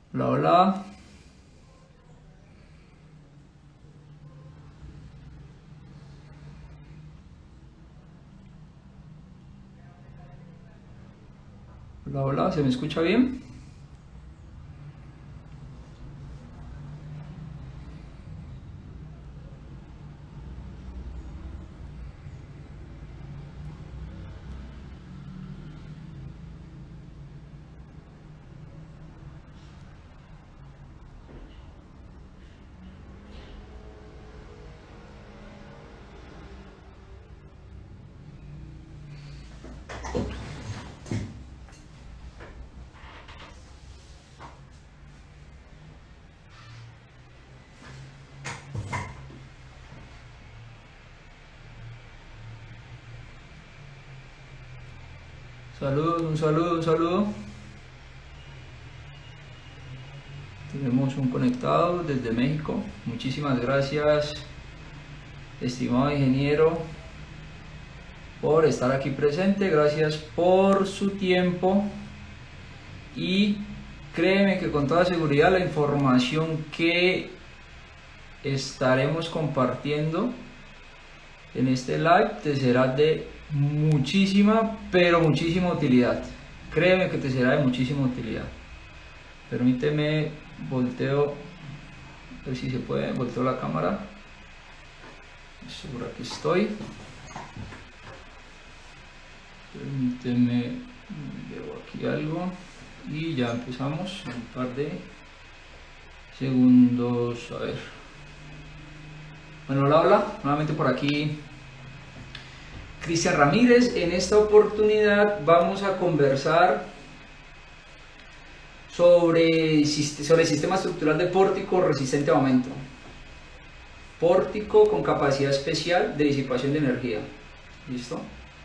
Hola, hola. Hola, hola, ¿se me escucha bien? Saludos, un saludo, un saludo. Tenemos un conectado desde México. Muchísimas gracias, estimado ingeniero, por estar aquí presente. Gracias por su tiempo. Y créeme que con toda seguridad la información que estaremos compartiendo en este live te será de muchísima, pero muchísima utilidad. Créeme que te será de muchísima utilidad. Permíteme, volteo, a ver si se puede, volteo la cámara. Seguro que estoy. Permíteme, veo aquí algo y ya empezamos en un par de segundos. A ver. Bueno, hola, hola, nuevamente por aquí Cristian Ramírez. En esta oportunidad vamos a conversar sobre sistema estructural de pórtico resistente a aumento. Pórtico con capacidad especial de disipación de energía. ¿Listo?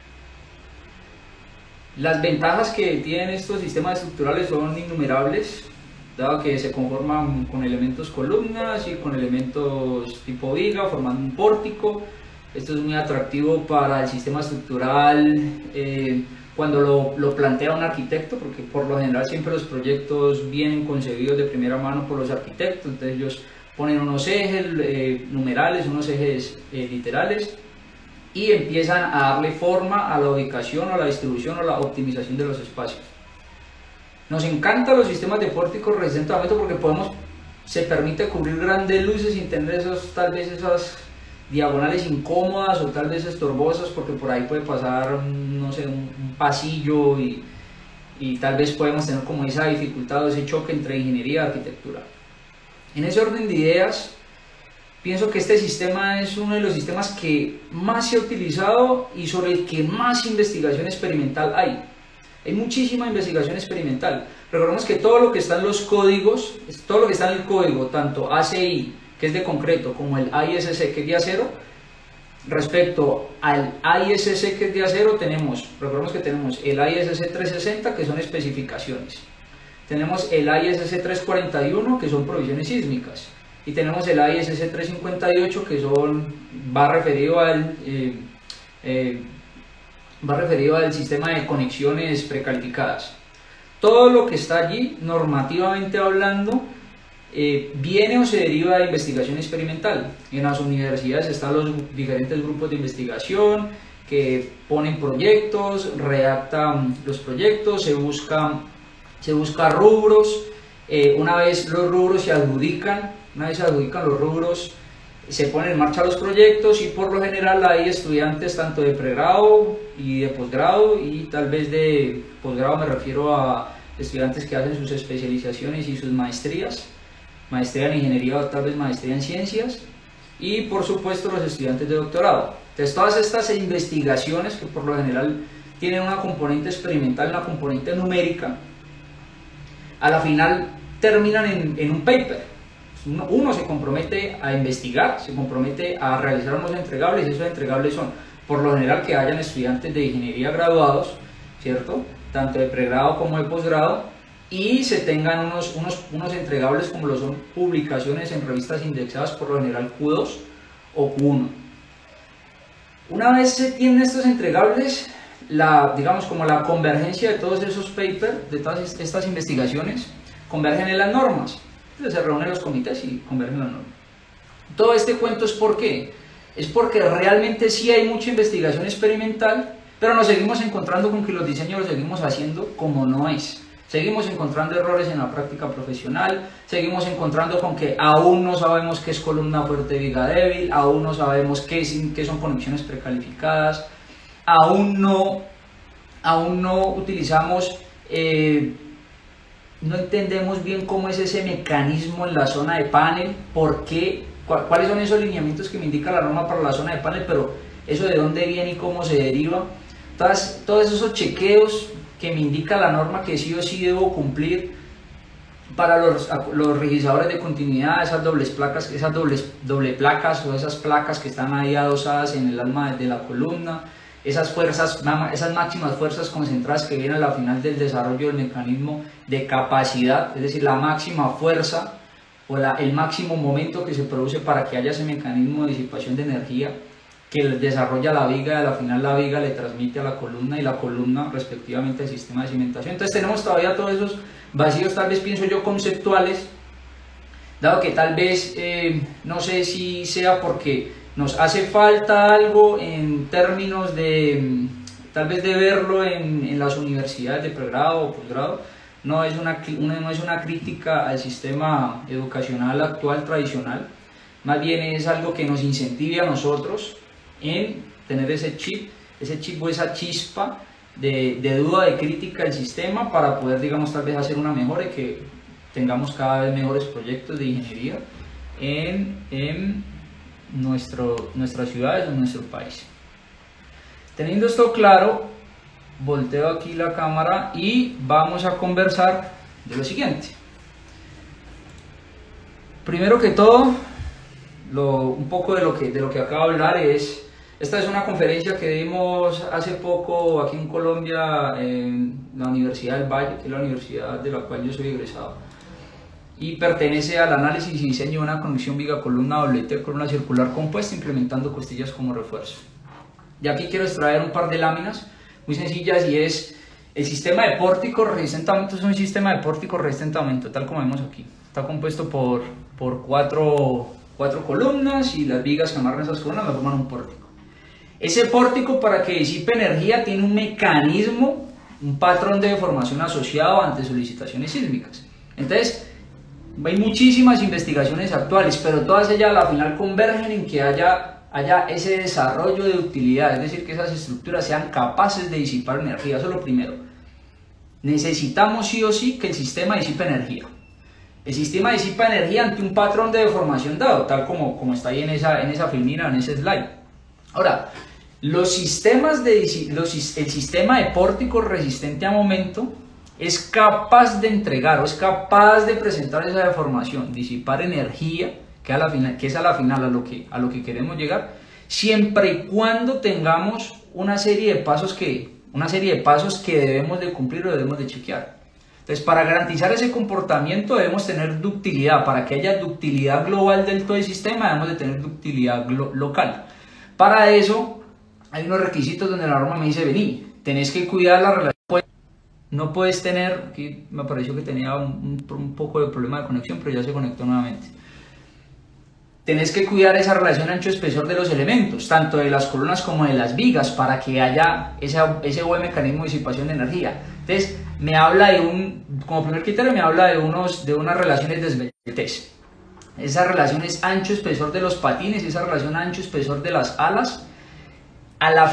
Las ventajas que tienen estos sistemas estructurales son innumerables, dado que se conforman con elementos columnas y con elementos tipo viga, formando un pórtico. Esto es muy atractivo para el sistema estructural cuando lo plantea un arquitecto, porque por lo general siempre los proyectos vienen concebidos de primera mano por los arquitectos. Entonces ellos ponen unos ejes numerales, unos ejes literales, y empiezan a darle forma a la ubicación, a la distribución o la optimización de los espacios. Nos encantan los sistemas de pórticos resistentes a aumento porque se permite cubrir grandes luces sin tener tal vez esas diagonales incómodas o tal vez estorbosas, porque por ahí puede pasar, no sé, un pasillo y tal vez podemos tener como esa dificultad o ese choque entre ingeniería y arquitectura. En ese orden de ideas, pienso que este sistema es uno de los sistemas que más se ha utilizado y sobre el que más investigación experimental hay. Hay muchísima investigación experimental. Recordemos que todo lo que está en los códigos, todo lo que está en el código, tanto ACI, que es de concreto, como el ISC, que es de acero, respecto al ISC, que es de acero, recordemos que tenemos el ISC 360, que son especificaciones. Tenemos el ISC 341, que son provisiones sísmicas. Y tenemos el ISC 358, que va referido al sistema de conexiones precalificadas. Todo lo que está allí, normativamente hablando, viene o se deriva de investigación experimental. En las universidades están los diferentes grupos de investigación que ponen proyectos, redactan los proyectos, se busca rubros. Una vez los rubros se adjudican, los rubros, se ponen en marcha los proyectos, y por lo general hay estudiantes tanto de pregrado y de posgrado, y tal vez de posgrado me refiero a estudiantes que hacen sus especializaciones y sus maestrías, maestría en ingeniería o tal vez maestría en ciencias, y por supuesto los estudiantes de doctorado. Entonces todas estas investigaciones, que por lo general tienen una componente experimental, una componente numérica, a la final terminan en un paper. Uno se compromete a investigar, se compromete a realizar unos entregables, y esos entregables son, por lo general, que hayan estudiantes de ingeniería graduados, ¿cierto? Tanto de pregrado como de posgrado, y se tengan unos entregables como lo son publicaciones en revistas indexadas, por lo general Q2 o Q1. Una vez se tienen estos entregables, digamos como la convergencia de todos esos papers, de todas estas investigaciones, convergen en las normas. Entonces se reúnen los comités y convergen en las normas. Todo este cuento es ¿por qué? Es porque realmente sí hay mucha investigación experimental, pero nos seguimos encontrando con que los diseños los seguimos haciendo como no es. Seguimos encontrando errores en la práctica profesional, seguimos encontrando con que aún no sabemos qué es columna fuerte viga débil, aún no sabemos qué son conexiones precalificadas, aún no utilizamos, no entendemos bien cómo es ese mecanismo en la zona de panel, cuáles son esos lineamientos que me indica la norma para la zona de panel, pero eso de dónde viene y cómo se deriva. Todos esos chequeos que me indica la norma que sí o sí debo cumplir para los registradores de continuidad, esas doble placas o esas placas que están ahí adosadas en el alma de la columna, esas máximas fuerzas concentradas que vienen a la final del desarrollo del mecanismo de capacidad, es decir, la máxima fuerza o el máximo momento que se produce para que haya ese mecanismo de disipación de energía que desarrolla la viga, y a la final la viga le transmite a la columna y la columna respectivamente al sistema de cimentación. Entonces tenemos todavía todos esos vacíos, tal vez pienso yo conceptuales, dado que tal vez no sé si sea porque nos hace falta algo en términos de tal vez de verlo en las universidades de pregrado o posgrado. No es una crítica al sistema educacional actual tradicional, más bien es algo que nos incentive a nosotros en tener ese chip o esa chispa de duda, de crítica al sistema para poder, digamos, tal vez hacer una mejora y que tengamos cada vez mejores proyectos de ingeniería en nuestras ciudades o en nuestro país. Teniendo esto claro, volteo aquí la cámara y vamos a conversar de lo siguiente. Primero que todo, un poco de lo que acabo de hablar esta es una conferencia que dimos hace poco aquí en Colombia en la Universidad del Valle, que es la universidad de la cual yo soy egresado, y pertenece al análisis y diseño de una conexión viga columna doblete con una circular compuesta implementando costillas como refuerzo. Y aquí quiero extraer un par de láminas muy sencillas y es el sistema de pórtico resistente a aumento. Es un sistema de pórtico resistente a aumento, tal como vemos aquí. Está compuesto por cuatro columnas y las vigas que amarran esas columnas me forman un pórtico. Ese pórtico, para que disipe energía, tiene un mecanismo, un patrón de deformación asociado ante solicitaciones sísmicas. Entonces, hay muchísimas investigaciones actuales, pero todas ellas a la final convergen en que haya ese desarrollo de utilidad, es decir, que esas estructuras sean capaces de disipar energía. Eso es lo primero. Necesitamos sí o sí que el sistema disipe energía. El sistema disipa energía ante un patrón de deformación dado, tal como está ahí en esa filmina, en ese slide. Ahora, el sistema de pórtico resistente a momento es capaz de entregar o es capaz de presentar esa deformación, disipar energía, que es a la final a lo que queremos llegar, siempre y cuando tengamos una serie de pasos que debemos de cumplir o debemos de chequear. Entonces, para garantizar ese comportamiento debemos tener ductilidad. Para que haya ductilidad global del todo el sistema debemos de tener ductilidad local. Para eso hay unos requisitos donde la norma me dice, vení, tenés que cuidar la relación. No puedes tener, aquí me pareció que tenía un poco de problema de conexión, pero ya se conectó nuevamente. Tenés que cuidar esa relación ancho-espesor de los elementos, tanto de las columnas como de las vigas, para que haya ese buen mecanismo de disipación de energía. Entonces, me habla como primer criterio, me habla de unas relaciones de esbeltez. Esa relación es ancho-espesor de los patines, esa relación ancho-espesor de las alas. A la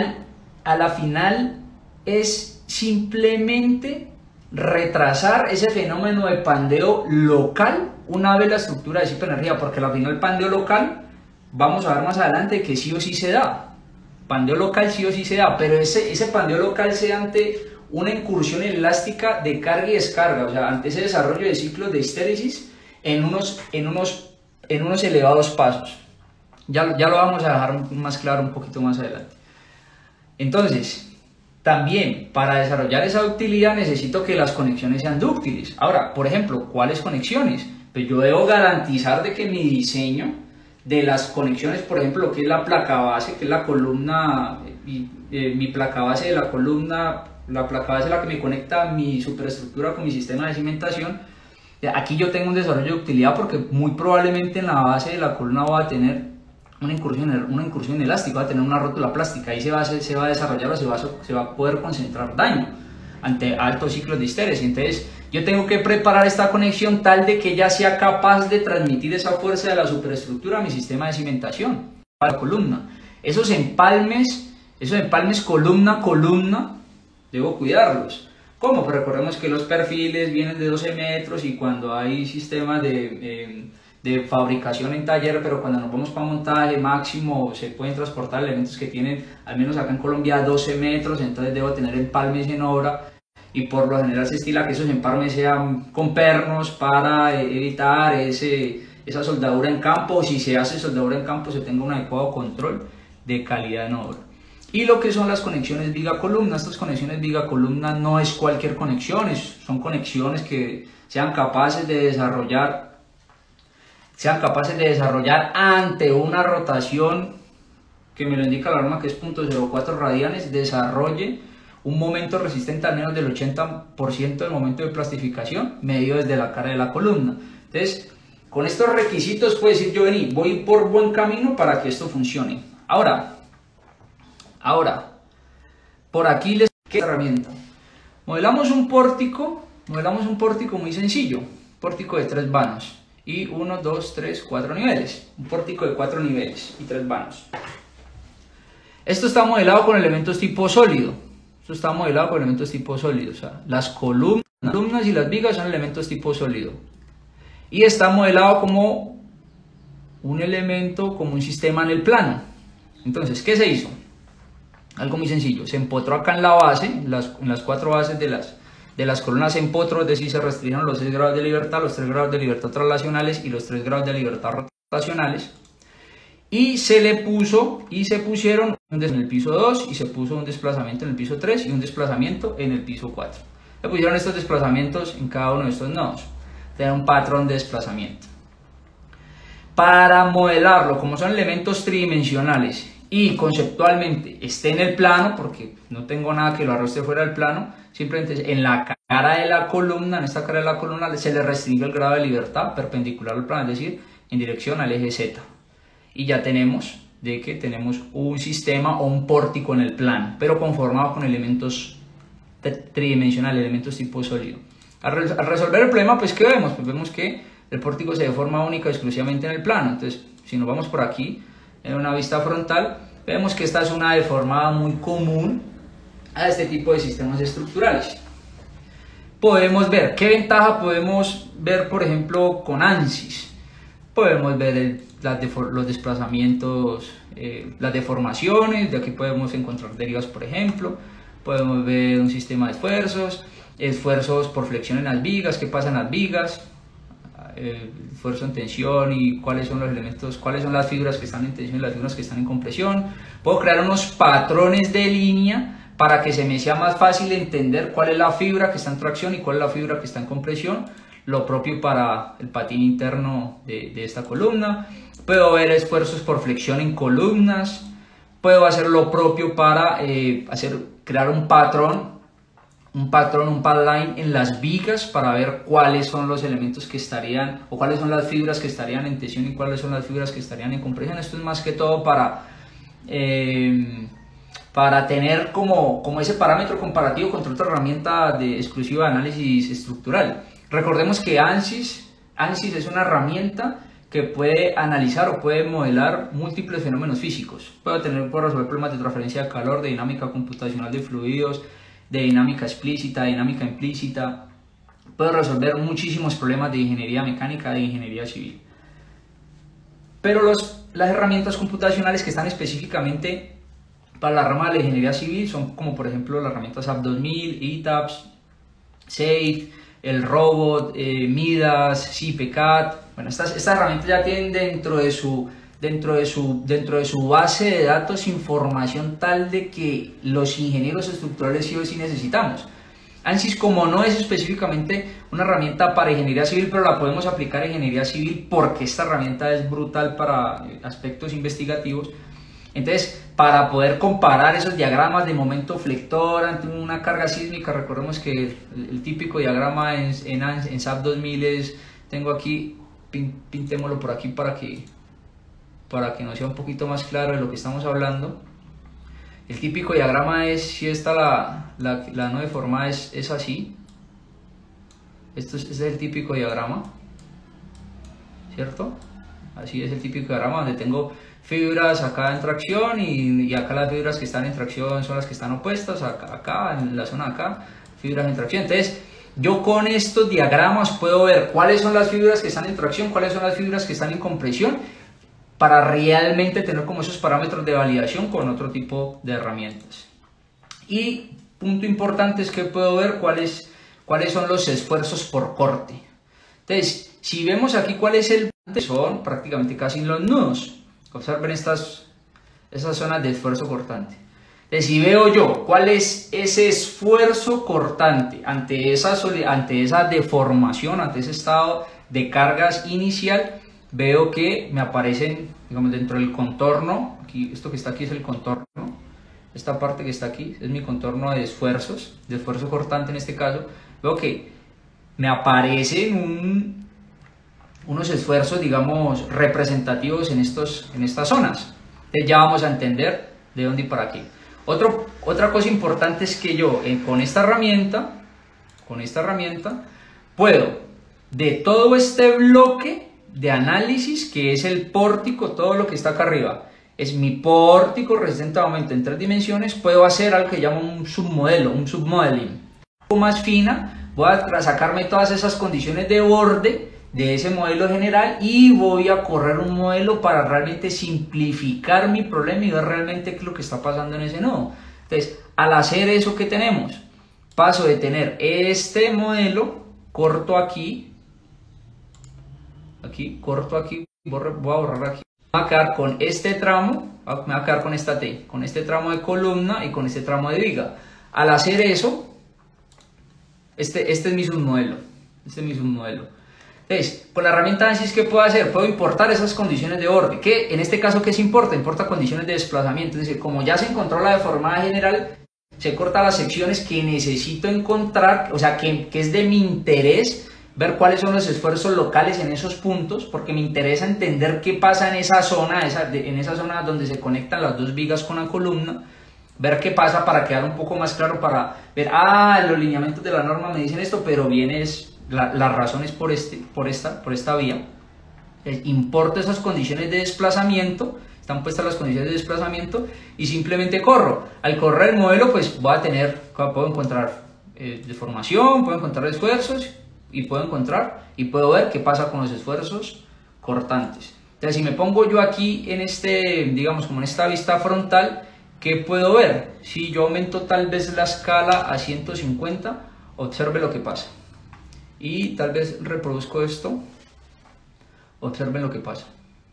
final es simplemente retrasar ese fenómeno de pandeo local una vez la estructura disipa energía, porque al final el pandeo local, vamos a ver más adelante que sí o sí se da. Pandeo local sí o sí se da, pero ese pandeo local se da ante una incursión elástica de carga y descarga, o sea, ante ese desarrollo de ciclos de histéresis en unos elevados pasos. Ya lo vamos a dejar más claro un poquito más adelante. Entonces, también para desarrollar esa ductilidad necesito que las conexiones sean dúctiles. Ahora, por ejemplo, ¿cuáles conexiones? Pues yo debo garantizar de que mi diseño de las conexiones, por ejemplo, que es la placa base, que es la columna, mi placa base de la columna, la placa base es la que me conecta mi superestructura con mi sistema de cimentación, Aquí yo tengo un desarrollo de utilidad porque muy probablemente en la base de la columna va a tener una incursión elástica, va a tener una rótula plástica, ahí se va a desarrollar o se va a poder concentrar daño ante altos ciclos de histéresis. Entonces yo tengo que preparar esta conexión tal de que ella sea capaz de transmitir esa fuerza de la superestructura a mi sistema de cimentación, a la columna. Esos empalmes columna a columna, debo cuidarlos. ¿Cómo? Pues recordemos que los perfiles vienen de 12 metros y cuando hay sistemas de fabricación en taller, pero cuando nos vamos para montaje máximo se pueden transportar elementos que tienen, al menos acá en Colombia, 12 metros, entonces debo tener empalmes en obra y por lo general se estila que esos empalmes sean con pernos para evitar esa soldadura en campo, o si se hace soldadura en campo se tenga un adecuado control de calidad en obra. Y lo que son las conexiones viga-columna, estas conexiones viga-columna no es cualquier conexión, son conexiones que sean capaces de desarrollar ante una rotación que me lo indica la norma, que es 0.04 radianes, desarrolle un momento resistente al menos del 80% del momento de plastificación medido desde la cara de la columna. Entonces, con estos requisitos puedo decir yo, vení, voy por buen camino para que esto funcione. Ahora, por aquí les queda herramienta. Modelamos un pórtico muy sencillo, pórtico de 3 vanos y 1, 2, 3, 4 niveles, un pórtico de 4 niveles y 3 vanos. Esto está modelado con elementos tipo sólido, o sea, las columnas y las vigas son elementos tipo sólido y está modelado como un elemento, como un sistema en el plano. Entonces, ¿qué se hizo? Algo muy sencillo, se empotró acá en la base, en las 4 bases de las columnas se empotró, es decir, se restringieron los 6 grados de libertad, los 3 grados de libertad traslacionales y los 3 grados de libertad rotacionales, y se pusieron en el piso 2 y se puso un desplazamiento en el piso 3 y un desplazamiento en el piso 4. Se pusieron estos desplazamientos en cada uno de estos nodos, tiene un patrón de desplazamiento. Para modelarlo, como son elementos tridimensionales y conceptualmente esté en el plano, porque no tengo nada que lo arrastre fuera del plano, simplemente en la cara de la columna, en esta cara de la columna se le restringe el grado de libertad perpendicular al plano, es decir, en dirección al eje Z. Y ya tenemos un sistema o un pórtico en el plano, pero conformado con elementos tridimensionales, elementos tipo sólido. Al resolver el problema, pues ¿qué vemos? Pues vemos que el pórtico se deforma única y exclusivamente en el plano. Entonces, si nos vamos por aquí, en una vista frontal, vemos que esta es una deformada muy común a este tipo de sistemas estructurales. Podemos ver, ¿qué ventaja podemos ver, por ejemplo, con ANSYS? Podemos ver los desplazamientos, las deformaciones, de aquí podemos encontrar derivas, por ejemplo. Podemos ver un sistema de esfuerzos por flexión en las vigas, qué pasa en las vigas, esfuerzo en tensión y cuáles son los elementos, cuáles son las fibras que están en tensión y las fibras que están en compresión. Puedo crear unos patrones de línea para que se me sea más fácil entender cuál es la fibra que está en tracción y cuál es la fibra que está en compresión, lo propio para el patín interno de esta columna. Puedo ver esfuerzos por flexión en columnas, puedo hacer lo propio para crear un patrón, un padline en las vigas para ver cuáles son los elementos que estarían, o cuáles son las fibras que estarían en tensión y cuáles son las fibras que estarían en compresión. Esto es más que todo para tener como ese parámetro comparativo contra otra herramienta exclusiva de análisis estructural. Recordemos que ANSYS es una herramienta que puede analizar o puede modelar múltiples fenómenos físicos. Puedo resolver problemas de transferencia de calor, de dinámica computacional de fluidos, de dinámica explícita, de dinámica implícita. Puedo resolver muchísimos problemas de ingeniería mecánica, de ingeniería civil. Pero las herramientas computacionales que están específicamente para la rama de la ingeniería civil son como por ejemplo las herramientas SAP 2000, ETABS, SAFE, el robot, Midas, CIPECAT. Bueno, estas herramientas ya tienen dentro de su base de datos información tal de que los ingenieros estructurales sí o sí necesitamos. ANSYS, como no es específicamente una herramienta para ingeniería civil, pero la podemos aplicar en ingeniería civil porque esta herramienta es brutal para aspectos investigativos. Entonces para poder comparar esos diagramas de momento flector ante una carga sísmica. Recordemos que el típico diagrama en SAP 2000 es, tengo aquí, pintémoslo por aquí para que nos sea un poquito más claro de lo que estamos hablando. El típico diagrama es, si esta la no deformada es así. Este es el típico diagrama, ¿cierto? Así es el típico diagrama, donde tengo fibras acá en tracción y acá las fibras que están en tracción son las que están opuestas, acá en la zona de acá, fibras en tracción. Entonces, yo con estos diagramas puedo ver cuáles son las fibras que están en tracción, cuáles son las fibras que están en compresión, para realmente tener como esos parámetros de validación con otro tipo de herramientas. Y punto importante es que puedo ver cuáles son los esfuerzos por corte. Entonces, si vemos aquí cuál es el son prácticamente casi los nudos. Observen esas zonas de esfuerzo cortante. Entonces, si veo yo cuál es ese esfuerzo cortante ante esa deformación, ante ese estado de cargas inicial, veo que me aparecen, digamos, dentro del contorno. Aquí, esto que está aquí es el contorno. Esta parte que está aquí es mi contorno de esfuerzos, de esfuerzo cortante en este caso. Veo que me aparecen unos esfuerzos, digamos, representativos en estas zonas. Entonces ya vamos a entender de dónde y para qué. Otra cosa importante es que yo con esta herramienta puedo, de todo este bloque de análisis que es el pórtico, todo lo que está acá arriba, es mi pórtico resistente a aumento en 3 dimensiones, puedo hacer algo que llamo un submodelo, un submodeling. Un poco más fina, voy a sacarme todas esas condiciones de borde de ese modelo general y voy a correr un modelo para realmente simplificar mi problema y ver realmente qué es lo que está pasando en ese nodo. Entonces, al hacer eso, ¿qué tenemos? Paso de tener este modelo, corto aquí, corto aquí, voy a borrar aquí. Me voy a quedar con este tramo, me voy a quedar con esta T, con este tramo de columna y con este tramo de viga. Al hacer eso, este es mi submodelo. Entonces, con la herramienta ANSYS, ¿qué puedo hacer? Puedo importar esas condiciones de borde. ¿Qué? En este caso, ¿qué se importa? Importa condiciones de desplazamiento. Es decir, como ya se encontró la deformada general, se corta las secciones que necesito encontrar, o sea, que es de mi interés, ver cuáles son los esfuerzos locales en esos puntos, porque me interesa entender qué pasa en esa zona, en esa zona donde se conectan las dos vigas con la columna, ver qué pasa para quedar un poco más claro, para ver, los lineamientos de la norma me dicen esto, pero bien las razones por esta vía. Importo esas condiciones de desplazamiento, están puestas las condiciones de desplazamiento y simplemente corro. Al correr el modelo, pues puedo encontrar deformación, puedo encontrar esfuerzos y puedo ver qué pasa con los esfuerzos cortantes. Entonces, si me pongo yo aquí en digamos como en esta vista frontal, ¿qué puedo ver? Si yo aumento tal vez la escala a 150, observe lo que pasa. Y tal vez reproduzco esto, observen lo que pasa.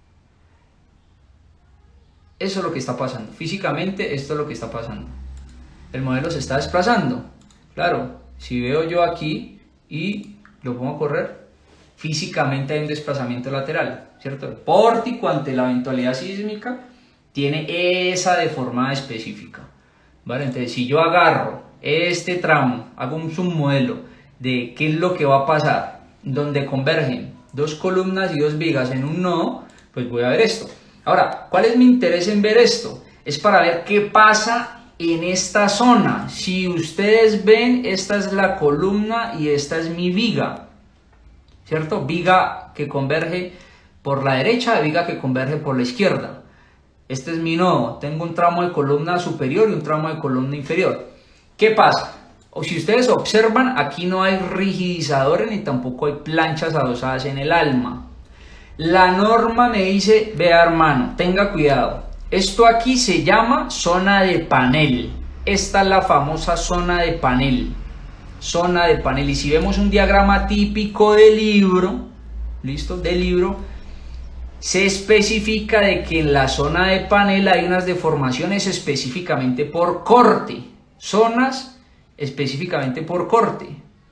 Eso es lo que está pasando. Físicamente, esto es lo que está pasando. El modelo se está desplazando. Claro, si veo yo aquí y lo pongo a correr, físicamente hay un desplazamiento lateral, ¿cierto? El pórtico ante la eventualidad sísmica tiene esa deformada específica, ¿vale? Entonces, si yo agarro este tramo, hago un submodelo de qué es lo que va a pasar, donde convergen dos columnas y dos vigas en un nodo, pues voy a ver esto. Ahora, ¿cuál es mi interés en ver esto? Es para ver qué pasa en esta zona. Si ustedes ven, esta es la columna y esta es mi viga, ¿cierto? Viga que converge por la derecha, viga que converge por la izquierda. Este es mi nodo. Tengo un tramo de columna superior y un tramo de columna inferior. ¿Qué pasa? O si ustedes observan, aquí no hay rigidizadores ni tampoco hay planchas adosadas en el alma. La norma me dice, vea hermano, tenga cuidado. Esto aquí se llama zona de panel. Esta es la famosa zona de panel. Zona de panel. Y si vemos un diagrama típico de libro, ¿listo? De libro, se especifica de que en la zona de panel hay unas deformaciones específicamente por corte. Zonas específicamente por corte.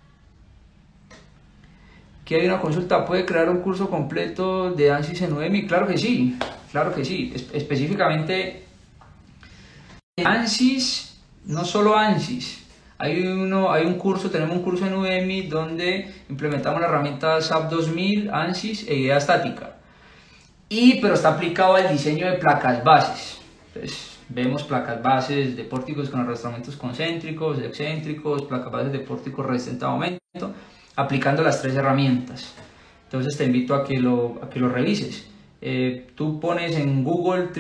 ¿Que hay una consulta? ¿Puede crear un curso completo de ANSYS en Udemy? Claro que sí, claro que sí. Específicamente ANSYS, no solo ANSYS. Tenemos un curso en Udemy donde implementamos la herramienta SAP 2000, ANSYS e idea estática. Pero está aplicado al diseño de placas bases. Entonces, vemos placas bases de pórticos con arrastramientos concéntricos, excéntricos, placas bases de pórticos resistentes a aumento, aplicando las 3 herramientas. Entonces te invito a que lo revises. Tú pones en Google,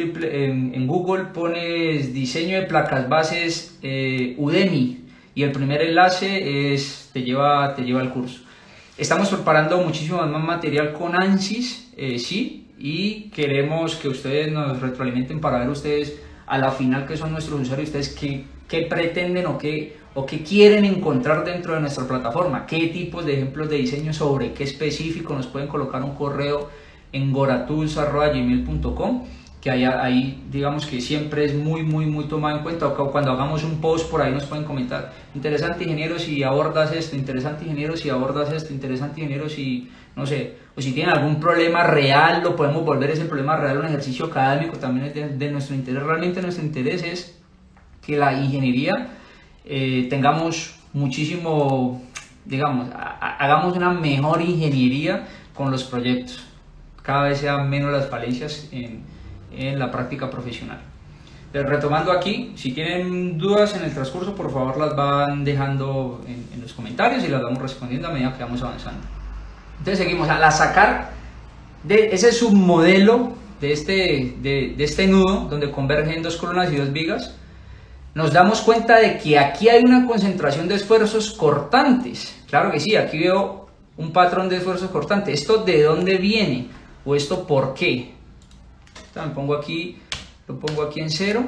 pones diseño de placas bases Udemy y el primer enlace te lleva al curso. Estamos preparando muchísimo más material con ANSYS, sí, y queremos que ustedes nos retroalimenten para ver ustedes a la final que son nuestros usuarios, ustedes qué pretenden o qué quieren encontrar dentro de nuestra plataforma, qué tipos de ejemplos de diseño, sobre qué específico. Nos pueden colocar un correo en goratools@gmail.com, que ahí digamos que siempre es muy tomado en cuenta. O cuando hagamos un post por ahí nos pueden comentar: interesante ingeniero si abordas esto, interesante ingeniero si abordas esto, interesante ingeniero si, no sé, o si tienen algún problema real, lo podemos volver ese problema real un ejercicio académico. También es de nuestro interés. Realmente nuestro interés es que la ingeniería tengamos muchísimo, digamos, hagamos una mejor ingeniería con los proyectos, cada vez sean menos las falencias en la práctica profesional. Retomando aquí, si tienen dudas en el transcurso, por favor las van dejando en los comentarios y las vamos respondiendo a medida que vamos avanzando. Entonces seguimos al sacar de ese submodelo de este nudo donde convergen 2 columnas y 2 vigas. Nos damos cuenta de que aquí hay una concentración de esfuerzos cortantes. Claro que sí, aquí veo un patrón de esfuerzos cortantes. ¿Esto de dónde viene? ¿O esto por qué? Lo pongo aquí en 0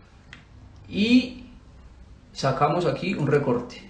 y sacamos aquí un recorte.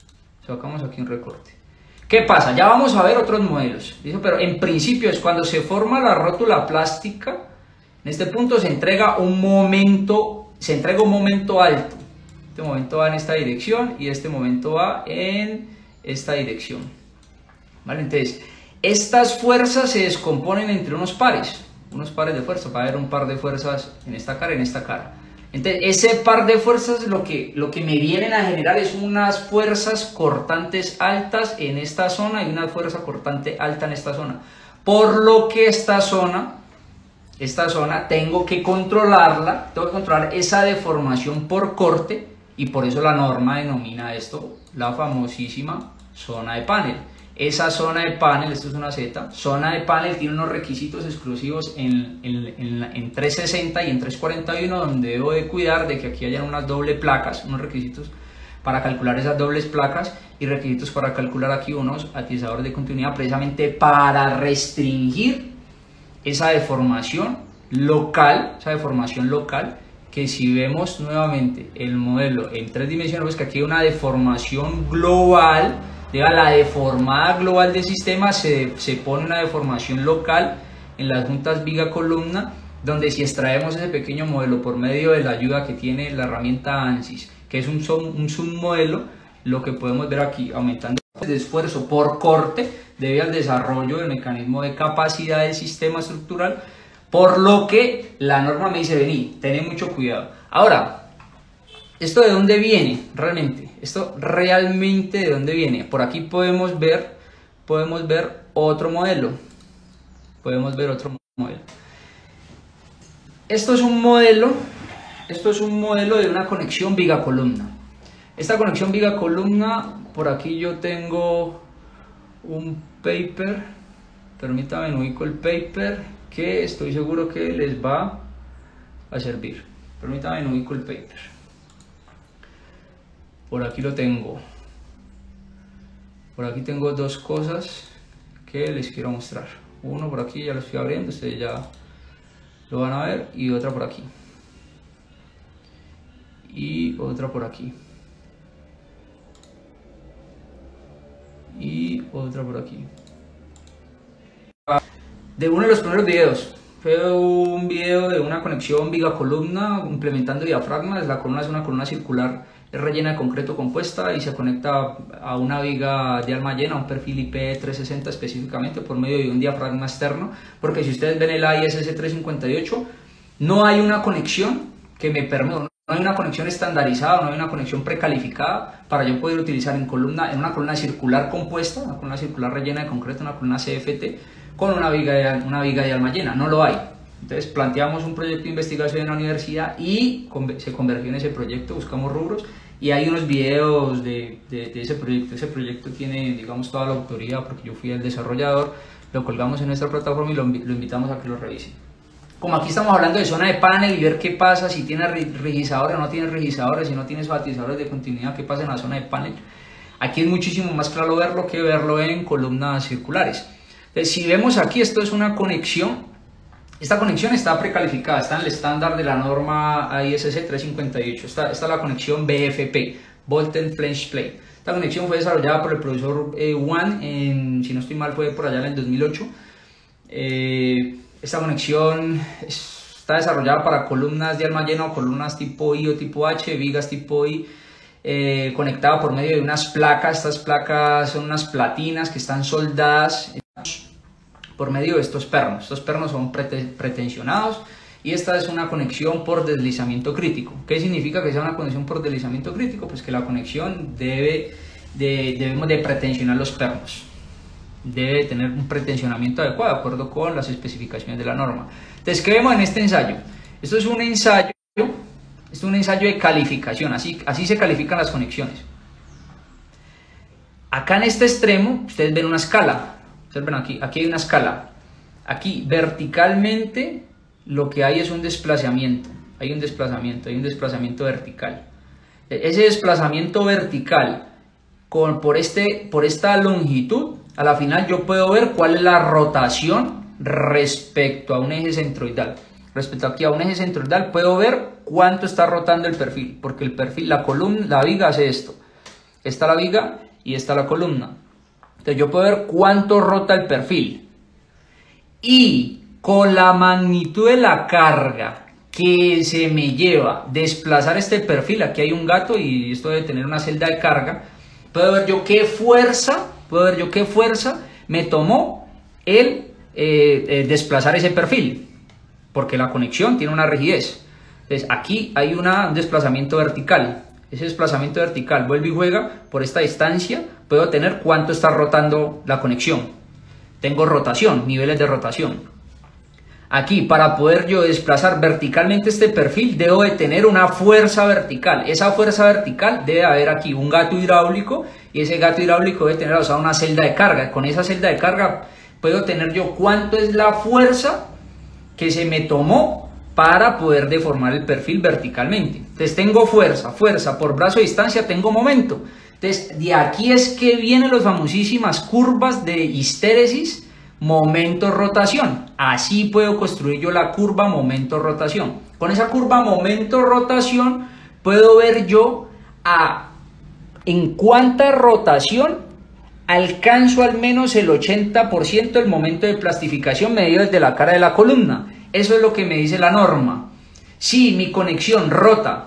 ¿Qué pasa? Ya vamos a ver otros modelos, ¿listo? Pero en principio es cuando se forma la rótula plástica. En este punto se entrega un momento alto. Este momento va en esta dirección y este momento va en esta dirección, ¿vale? Entonces, estas fuerzas se descomponen entre unos pares de fuerza. Va a haber un par de fuerzas en esta cara y en esta cara. Entonces, ese par de fuerzas lo que me vienen a generar es unas fuerzas cortantes altas en esta zona y una fuerza cortante alta en esta zona. Por lo que esta zona tengo que controlar esa deformación por corte, y por eso la norma denomina esto la famosísima zona de panel. Esa zona de panel, esto es una Z, zona de panel tiene unos requisitos exclusivos en 360 y en 341, donde debo de cuidar de que aquí hayan unas doble placas, unos requisitos para calcular esas dobles placas y requisitos para calcular aquí unos atizadores de continuidad, precisamente para restringir esa deformación local, que si vemos nuevamente el modelo en 3 dimensiones, pues que aquí hay una deformación global. La deformada global del sistema se pone una deformación local en las juntas viga-columna, donde si extraemos ese pequeño modelo por medio de la ayuda que tiene la herramienta ANSYS, que es un submodelo, lo que podemos ver aquí, aumentando el esfuerzo por corte, debe al desarrollo del mecanismo de capacidad del sistema estructural, por lo que la norma me dice: vení, tened mucho cuidado. Ahora, ¿esto de dónde viene realmente? ¿Esto realmente de dónde viene? Por aquí podemos ver otro modelo. Esto es un modelo de una conexión viga-columna. Esta conexión viga-columna, por aquí yo tengo un paper. Permítame, me ubico el paper, que estoy seguro que les va a servir. Permítame, me ubico el paper. Por aquí lo tengo. Por aquí tengo 2 cosas que les quiero mostrar. Uno por aquí, ya lo estoy abriendo, ustedes ya lo van a ver. Y otra por aquí. Y otra por aquí. Y otra por aquí. De uno de los primeros videos. Fue un video de una conexión viga-columna implementando diafragmas. La columna es una columna circular, es rellena de concreto compuesta y se conecta a una viga de alma llena, a un perfil IP360 específicamente, por medio de un diafragma externo. Porque si ustedes ven el ISS 358, no hay una conexión que me permita no hay una conexión estandarizada, no hay una conexión precalificada para yo poder utilizar en una columna circular compuesta, una columna circular rellena de concreto, una columna CFT, con una viga de alma llena. No lo hay. Entonces planteamos un proyecto de investigación en la universidad y se convirtió en ese proyecto, buscamos rubros y hay unos videos de ese proyecto. Ese proyecto tiene, digamos, toda la autoría porque yo fui el desarrollador, lo colgamos en nuestra plataforma y lo invitamos a que lo revisen. Como aquí estamos hablando de zona de panel y ver qué pasa, si tiene rigizadores o no tiene rigizadores, si no tiene suavizadores de continuidad, qué pasa en la zona de panel. Aquí es muchísimo más claro verlo que verlo en columnas circulares. Entonces, si vemos aquí, esto es una conexión. Esta conexión está precalificada, está en el estándar de la norma ISC 358. Esta es la conexión BFP, Bolted Flange Plate. Esta conexión fue desarrollada por el profesor Wan, si no estoy mal fue por allá en el 2008. Esta conexión está desarrollada para columnas de alma llena o columnas tipo I o tipo H, vigas tipo I, conectada por medio de unas placas. Estas placas son unas platinas que están soldadas por medio de estos pernos. Estos pernos son pretensionados y esta es una conexión por deslizamiento crítico. ¿Qué significa que sea una conexión por deslizamiento crítico? Pues que la conexión debemos de pretensionar los pernos. Debe tener un pretensionamiento adecuado de acuerdo con las especificaciones de la norma. Entonces, ¿qué vemos en este ensayo? Esto es un ensayo de calificación, así se califican las conexiones. Acá en este extremo, ustedes ven una escala. Observen aquí hay una escala. Aquí verticalmente lo que hay es un desplazamiento. Hay un desplazamiento vertical. Ese desplazamiento vertical por esta longitud, a la final yo puedo ver cuál es la rotación respecto a un eje centroidal. Respecto aquí a un eje centroidal puedo ver cuánto está rotando el perfil, porque el perfil, la viga hace esto. Está la viga y está la columna. Entonces yo puedo ver cuánto rota el perfil. Y con la magnitud de la carga que se me lleva desplazar este perfil, aquí hay un gato y esto debe tener una celda de carga, puedo ver yo qué fuerza me tomó el desplazar ese perfil, porque la conexión tiene una rigidez. Entonces aquí hay un desplazamiento vertical. Ese desplazamiento vertical vuelve y juega por esta distancia, puedo tener cuánto está rotando la conexión. Tengo rotación, niveles de rotación. Aquí, para poder yo desplazar verticalmente este perfil, debo de tener una fuerza vertical. Esa fuerza vertical debe haber aquí un gato hidráulico y ese gato hidráulico debe tener una celda de carga. Con esa celda de carga puedo tener yo cuánto es la fuerza que se me tomó para poder deformar el perfil verticalmente. Entonces tengo fuerza por brazo de distancia, tengo momento. Entonces de aquí es que vienen las famosísimas curvas de histéresis, momento-rotación. Así puedo construir yo la curva momento-rotación. Con esa curva momento-rotación puedo ver yo en cuánta rotación alcanzo al menos el 80% del momento de plastificación medido desde la cara de la columna. Eso es lo que me dice la norma. Si mi conexión rota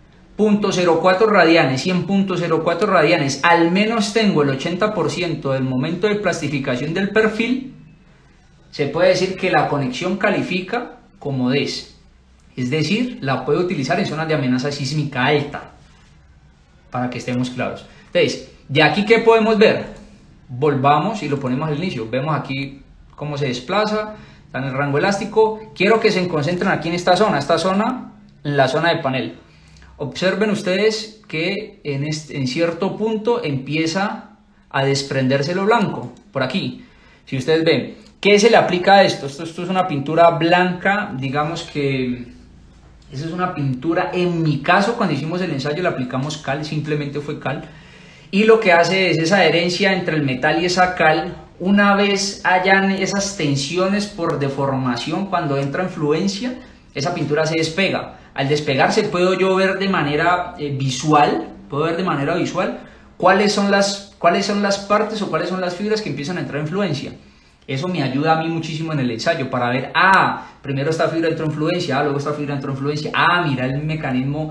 0.04 radianes y en 0.04 radianes al menos tengo el 80% del momento de plastificación del perfil, se puede decir que la conexión califica como DES. Es decir, la puedo utilizar en zonas de amenaza sísmica alta, para que estemos claros. Entonces, de aquí, ¿qué podemos ver? Volvamos y lo ponemos al inicio. Vemos aquí cómo se desplaza, está en el rango elástico. Quiero que se concentren aquí en esta zona, en la zona de panel. Observen ustedes que en cierto punto empieza a desprenderse lo blanco, por aquí. Si ustedes ven, ¿qué se le aplica a esto? Esto es una pintura blanca, digamos que esa es una pintura. En mi caso, cuando hicimos el ensayo le aplicamos cal, simplemente fue cal. Y lo que hace es esa adherencia entre el metal y esa cal. Una vez hayan esas tensiones por deformación, cuando entra en fluencia, esa pintura se despega. Al despegarse puedo yo ver de manera visual, cuáles son las partes o cuáles son las fibras que empiezan a entrar en fluencia. Eso me ayuda a mí muchísimo en el ensayo para ver, primero esta fibra entró en fluencia, luego esta fibra entró en fluencia, mira el mecanismo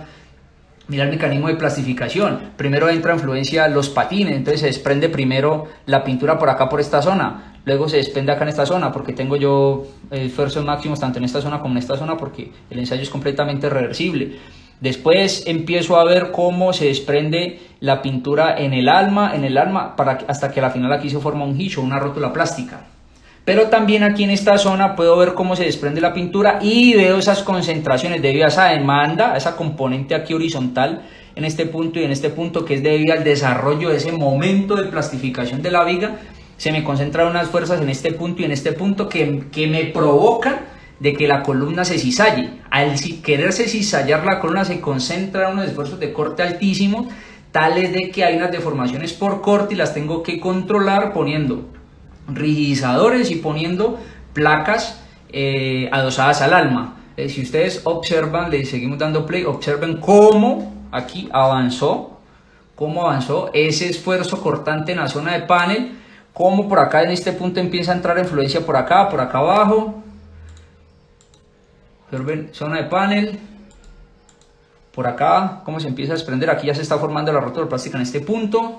de plastificación. Primero entra en fluencia los patines, entonces se desprende primero la pintura por acá, por esta zona. Luego se desprende acá en esta zona, porque tengo yo esfuerzos máximos tanto en esta zona como en esta zona, porque el ensayo es completamente reversible. Después empiezo a ver cómo se desprende la pintura en el alma, hasta que al final aquí se forma un hitch o una rótula plástica. Pero también aquí en esta zona puedo ver cómo se desprende la pintura y veo esas concentraciones debido a esa demanda, a esa componente aquí horizontal en este punto y en este punto, que es debido al desarrollo de ese momento de plastificación de la viga. Se me concentran unas fuerzas en este punto y en este punto que me provocan de que la columna se cizalle. Al quererse cizallar la columna se concentran unos esfuerzos de corte altísimo, tales de que hay unas deformaciones por corte y las tengo que controlar poniendo rigidizadores y poniendo placas adosadas al alma. Si ustedes observan, le seguimos dando play, observen cómo aquí avanzó ese esfuerzo cortante en la zona de panel, cómo por acá en este punto empieza a entrar influencia por acá abajo. Observen, zona de panel, por acá, cómo se empieza a desprender. Aquí ya se está formando la rótula plástica en este punto.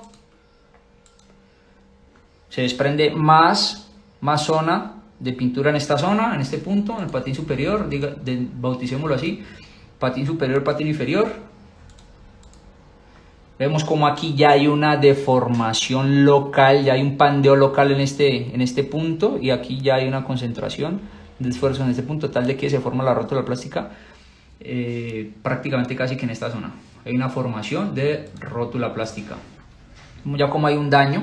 Se desprende más zona de pintura en esta zona, en este punto, en el patín superior, bauticémoslo así, patín superior, patín inferior. Vemos como aquí ya hay una deformación local, ya hay un pandeo local en este punto, y aquí ya hay una concentración de esfuerzo en este punto, tal de que se forma la rótula plástica prácticamente casi que en esta zona. Hay una formación de rótula plástica. Vemos ya como hay un daño.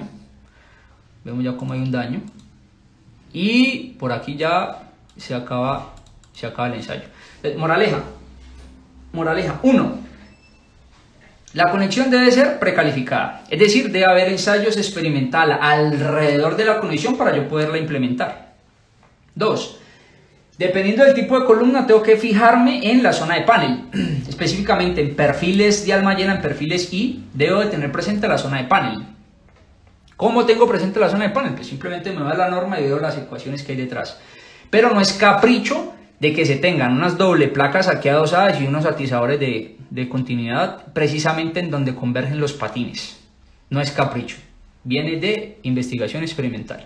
Y por aquí ya se acaba el ensayo. Moraleja. 1. La conexión debe ser precalificada, es decir, debe haber ensayos experimentales alrededor de la conexión para yo poderla implementar. 2. Dependiendo del tipo de columna, tengo que fijarme en la zona de panel, específicamente en perfiles de alma llena, en perfiles I, debo de tener presente la zona de panel. ¿Cómo tengo presente la zona de panel? Pues simplemente me voy a la norma y veo las ecuaciones que hay detrás. Pero no es capricho de que se tengan unas doble placas aquí adosadas y unos atizadores de continuidad precisamente en donde convergen los patines. No es capricho, viene de investigación experimental.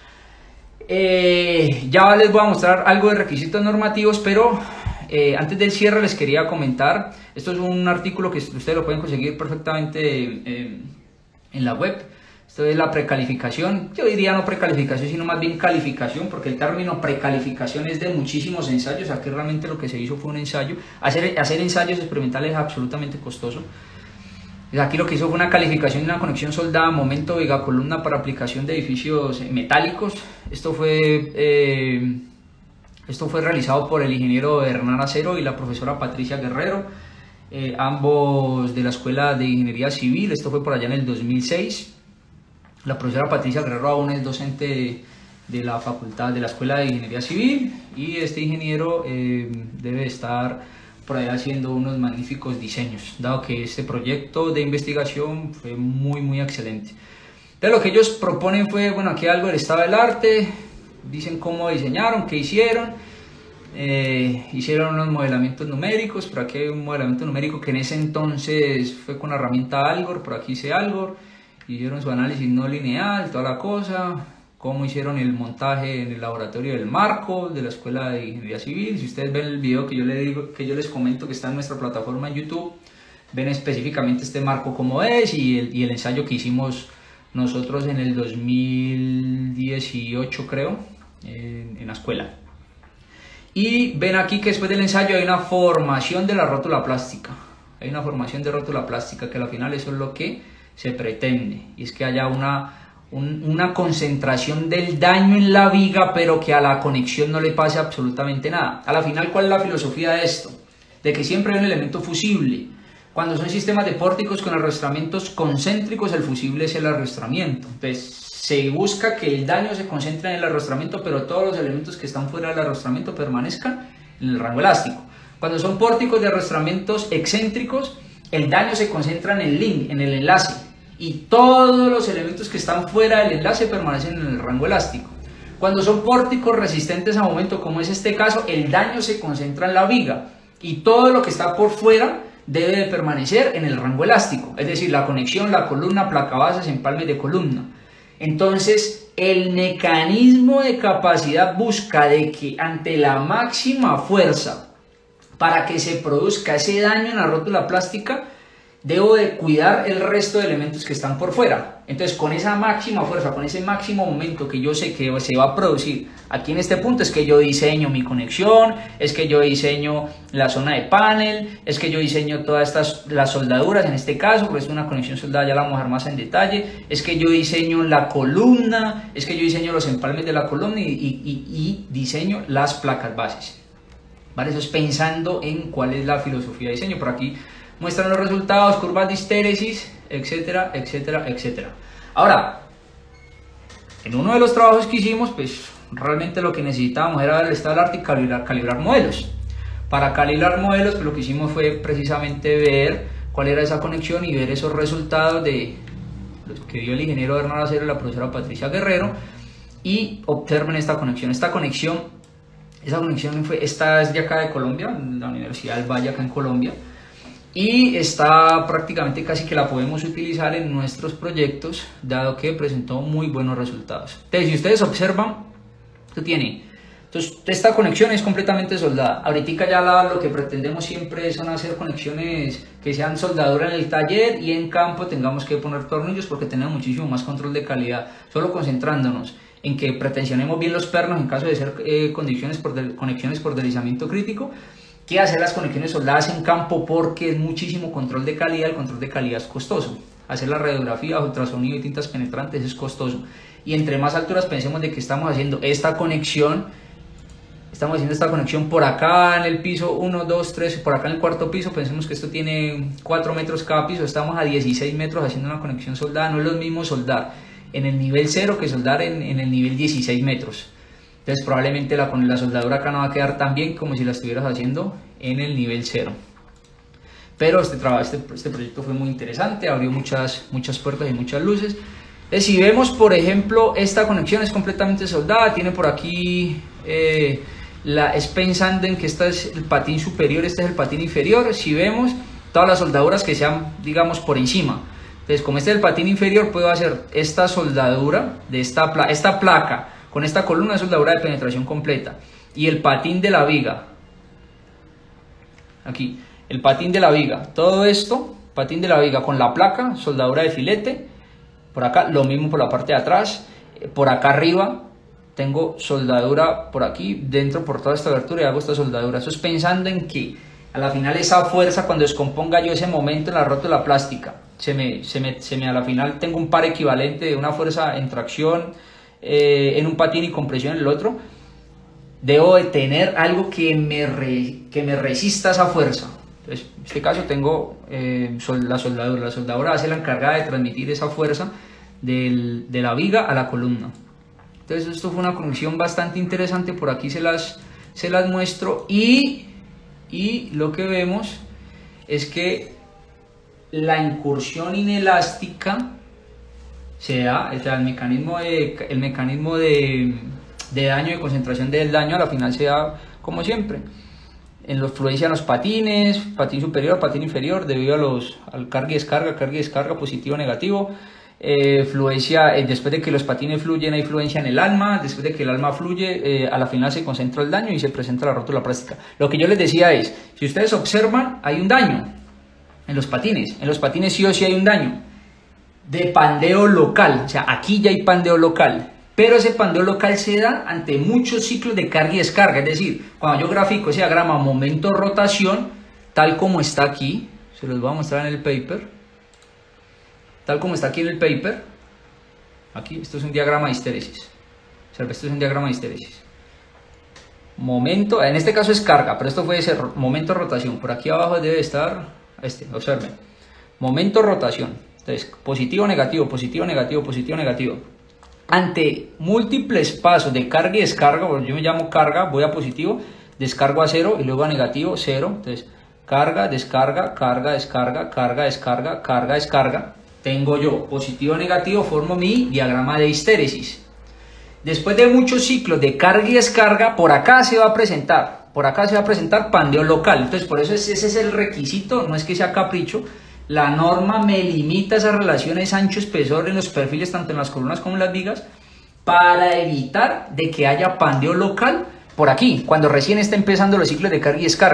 Ya les voy a mostrar algo de requisitos normativos, pero antes del cierre les quería comentar, esto es un artículo que ustedes lo pueden conseguir perfectamente en la web. Esto es la precalificación, yo diría no precalificación, sino más bien calificación, porque el término precalificación es de muchísimos ensayos. Aquí realmente lo que se hizo fue un ensayo. Hacer ensayos experimentales es absolutamente costoso. Aquí lo que hizo fue una calificación de una conexión soldada momento viga columna para aplicación de edificios metálicos. Esto fue realizado por el ingeniero Hernán Acero y la profesora Patricia Guerrero, ambos de la Escuela de Ingeniería Civil. Esto fue por allá en el 2006. La profesora Patricia Guerrero aún es docente de la facultad de la Escuela de Ingeniería Civil, y este ingeniero debe estar por ahí haciendo unos magníficos diseños, dado que este proyecto de investigación fue muy excelente. Entonces lo que ellos proponen fue, bueno, aquí algo del estado del arte, dicen cómo diseñaron, qué hicieron. Hicieron unos modelamientos numéricos. Por aquí hay un modelamiento numérico que en ese entonces fue con la herramienta Algor. Por aquí hice Algor, hicieron su análisis no lineal, toda la cosa, cómo hicieron el montaje en el laboratorio del marco de la Escuela de Ingeniería Civil. Si ustedes ven el video que yo les comento que está en nuestra plataforma en YouTube, ven específicamente este marco cómo es, y el ensayo que hicimos nosotros en el 2018 creo, en la escuela. Y ven aquí que después del ensayo hay una formación de la rótula plástica. Hay una formación de rótula plástica, que al final eso es lo que se pretende, y es que haya una concentración del daño en la viga, pero que a la conexión no le pase absolutamente nada. A la final, ¿cuál es la filosofía de esto? De que siempre hay un elemento fusible. Cuando son sistemas de pórticos con arrastramientos concéntricos, el fusible es el arrastramiento. Entonces se busca que el daño se concentre en el arrastramiento, pero todos los elementos que están fuera del arrastramiento permanezcan en el rango elástico. Cuando son pórticos de arrastramientos excéntricos, el daño se concentra en el link, en el enlace, y todos los elementos que están fuera del enlace permanecen en el rango elástico. Cuando son pórticos resistentes a momento, como es este caso, el daño se concentra en la viga, y todo lo que está por fuera debe de permanecer en el rango elástico, es decir, la conexión, la columna, placa bases, empalmes de columna. Entonces, el mecanismo de capacidad busca de que ante la máxima fuerza para que se produzca ese daño en la rótula plástica, debo de cuidar el resto de elementos que están por fuera. Entonces, con esa máxima fuerza, con ese máximo momento que yo sé que se va a producir aquí en este punto, es que yo diseño mi conexión, es que yo diseño la zona de panel, es que yo diseño todas las soldaduras, en este caso, porque es una conexión soldada, ya la vamos a ver más en detalle, es que yo diseño la columna, es que yo diseño los empalmes de la columna y diseño las placas bases. ¿Vale? Eso es pensando en cuál es la filosofía de diseño. Por aquí muestran los resultados, curvas de histéresis, etcétera, etcétera, etcétera. Ahora, en uno de los trabajos que hicimos, pues realmente lo que necesitábamos era el estado del arte y calibrar modelos. Para calibrar modelos, pues lo que hicimos fue precisamente ver cuál era esa conexión y ver esos resultados de los que dio el ingeniero Bernardo Acero y la profesora Patricia Guerrero, y observen esta conexión. Esta conexión es de acá de Colombia, la Universidad del Valle acá en Colombia, y está prácticamente casi que la podemos utilizar en nuestros proyectos, dado que presentó muy buenos resultados. Entonces, si ustedes observan, entonces esta conexión es completamente soldada. Ahorita ya lo que pretendemos siempre son hacer conexiones que sean soldadura en el taller, y en campo tengamos que poner tornillos porque tenemos muchísimo más control de calidad, solo concentrándonos en que pretensionemos bien los pernos en caso de ser conexiones por deslizamiento crítico, que hacer las conexiones soldadas en campo, porque es muchísimo control de calidad. El control de calidad es costoso. Hacer la radiografía, ultrasonido y tintas penetrantes es costoso. Y entre más alturas pensemos de que estamos haciendo esta conexión por acá en el piso 1, 2, 3, por acá en el cuarto piso, pensemos que esto tiene 4 metros cada piso, estamos a 16 metros haciendo una conexión soldada. No es lo mismo soldar en el nivel 0 que soldar en el nivel 16 metros. Entonces probablemente la soldadura acá no va a quedar tan bien como si la estuvieras haciendo en el nivel 0. Pero este proyecto fue muy interesante, abrió muchas puertas y muchas luces. Entonces, si vemos, por ejemplo, esta conexión es completamente soldada, tiene por aquí, es pensando en que este es el patín superior, este es el patín inferior. Si vemos, todas las soldaduras que sean, digamos, por encima. Entonces, como este es el patín inferior, puedo hacer esta soldadura de esta placa con esta columna de soldadura de penetración completa, y el patín de la viga, aquí, el patín de la viga, todo esto, patín de la viga con la placa, soldadura de filete, por acá, lo mismo por la parte de atrás, por acá arriba, tengo soldadura por aquí, dentro por toda esta abertura, y hago esta soldadura. Eso es pensando en que a la final esa fuerza, cuando descomponga yo ese momento en la rótula plástica, a la final tengo un par equivalente de una fuerza en tracción, en un patín y compresión en el otro, debo de tener algo que me resista esa fuerza. Entonces, en este caso tengo la soldadura va a ser la encargada de transmitir esa fuerza de la viga a la columna. Entonces esto fue una conexión bastante interesante, por aquí se las muestro, y lo que vemos es que la incursión inelástica el mecanismo de daño, de concentración del daño, a la final se da como siempre. En los fluencia en los patines, patín superior, patín inferior, debido al carga y descarga, positivo o negativo. Fluencia, después de que los patines fluyen, hay fluencia en el alma. Después de que el alma fluye, a la final se concentra el daño y se presenta la rótula plástica. Lo que yo les decía es, si ustedes observan, hay un daño en los patines. En los patines sí o sí hay un daño de pandeo local, o sea, aquí ya hay pandeo local, pero ese pandeo local se da ante muchos ciclos de carga y descarga. Es decir, cuando yo grafico ese diagrama momento-rotación, tal como está aquí, se los voy a mostrar en el paper, tal como está aquí en el paper, aquí, esto es un diagrama de histéresis, esto es un diagrama de histéresis, momento, en este caso es carga, pero esto puede ser momento-rotación, por aquí abajo debe estar, observen, momento-rotación. Entonces, positivo, negativo, positivo, negativo, positivo, negativo. Ante múltiples pasos de carga y descarga, porque yo me llamo carga, voy a positivo, descargo a 0 y luego a negativo, 0. Entonces, carga, descarga, carga, descarga, carga, descarga, carga, descarga. Tengo yo positivo, negativo, formo mi diagrama de histéresis. Después de muchos ciclos de carga y descarga, por acá se va a presentar pandeo local. Entonces, por eso ese es el requisito, no es que sea capricho. La norma me limita esas relaciones ancho-espesor en los perfiles, tanto en las columnas como en las vigas, para evitar de que haya pandeo local por aquí, cuando recién está empezando los ciclos de carga y descarga.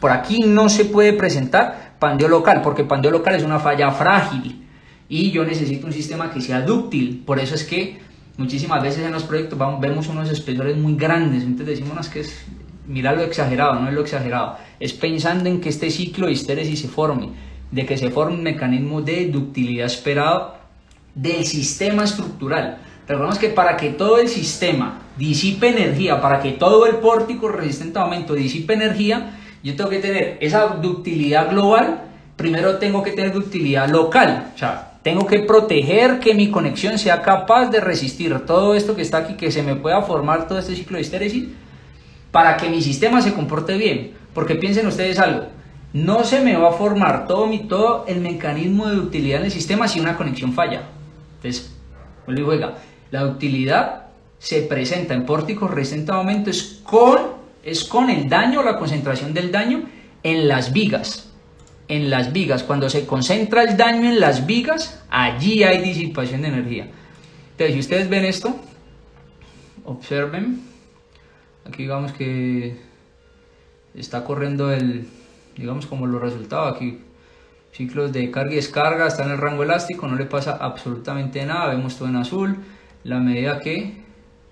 por aquí no se puede presentar pandeo local, porque pandeo local es una falla frágil y yo necesito un sistema que sea dúctil. Por eso es que muchísimas veces en los proyectos vemos unos espesores muy grandes, entonces decimos no, es que es, mira lo exagerado, no es lo exagerado, es pensando en que este ciclo de histéresis se forme, de que se forme un mecanismo de ductilidad esperado del sistema estructural. Recordemos que para que todo el sistema disipe energía, para que todo el pórtico resistente a aumento disipe energía, yo tengo que tener esa ductilidad global, primero tengo que tener ductilidad local, o sea, tengo que proteger que mi conexión sea capaz de resistir todo esto que está aquí, que se me pueda formar todo este ciclo de histéresis, para que mi sistema se comporte bien. Porque piensen ustedes algo, no se me va a formar todo el mecanismo de ductilidad en el sistema si una conexión falla. Entonces, oiga, la ductilidad se presenta en pórticos resistentes a aumento es con el daño, la concentración del daño en las vigas. En las vigas, cuando se concentra el daño en las vigas, allí hay disipación de energía. Entonces, si ustedes ven esto, observen, aquí digamos que está corriendo digamos como los resultados aquí, ciclos de carga y descarga, está en el rango elástico, no le pasa absolutamente nada, vemos todo en azul, en la medida que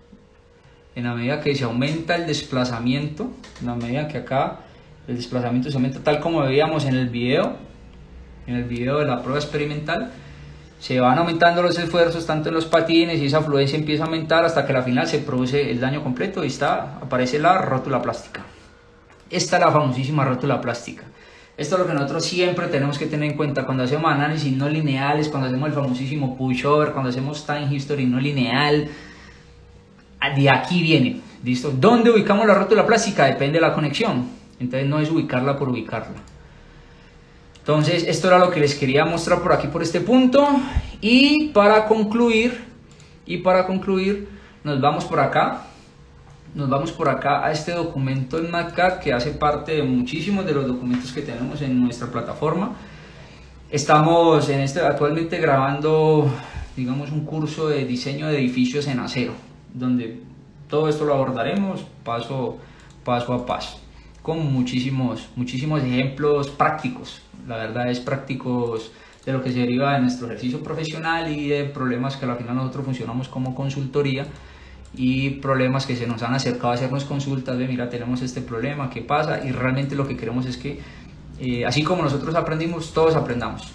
se aumenta el desplazamiento, en la medida que acá el desplazamiento se aumenta, tal como veíamos en el video de la prueba experimental, se van aumentando los esfuerzos tanto en los patines y esa fluencia empieza a aumentar hasta que al final se produce el daño completo y aparece la rótula plástica. Esta es la famosísima rótula plástica. Esto es lo que nosotros siempre tenemos que tener en cuenta cuando hacemos análisis no lineales, cuando hacemos el famosísimo pushover, cuando hacemos time history no lineal. De aquí viene, ¿listo? ¿Dónde ubicamos la rótula plástica? Depende de la conexión. Entonces no es ubicarla por ubicarla. Entonces esto era lo que les quería mostrar por aquí, por este punto. Y para concluir, nos vamos por acá. Nos vamos por acá a este documento en MATCAD que hace parte de muchísimos de los documentos que tenemos en nuestra plataforma. Estamos actualmente grabando, digamos, un curso de diseño de edificios en acero, donde todo esto lo abordaremos paso a paso, con muchísimos ejemplos prácticos, la verdad es prácticos de lo que se deriva de nuestro ejercicio profesional y de problemas que al final nosotros funcionamos como consultoría y problemas que se nos han acercado a hacernos consultas de mira, tenemos este problema, ¿qué pasa? Y realmente lo que queremos es que así como nosotros aprendimos, todos aprendamos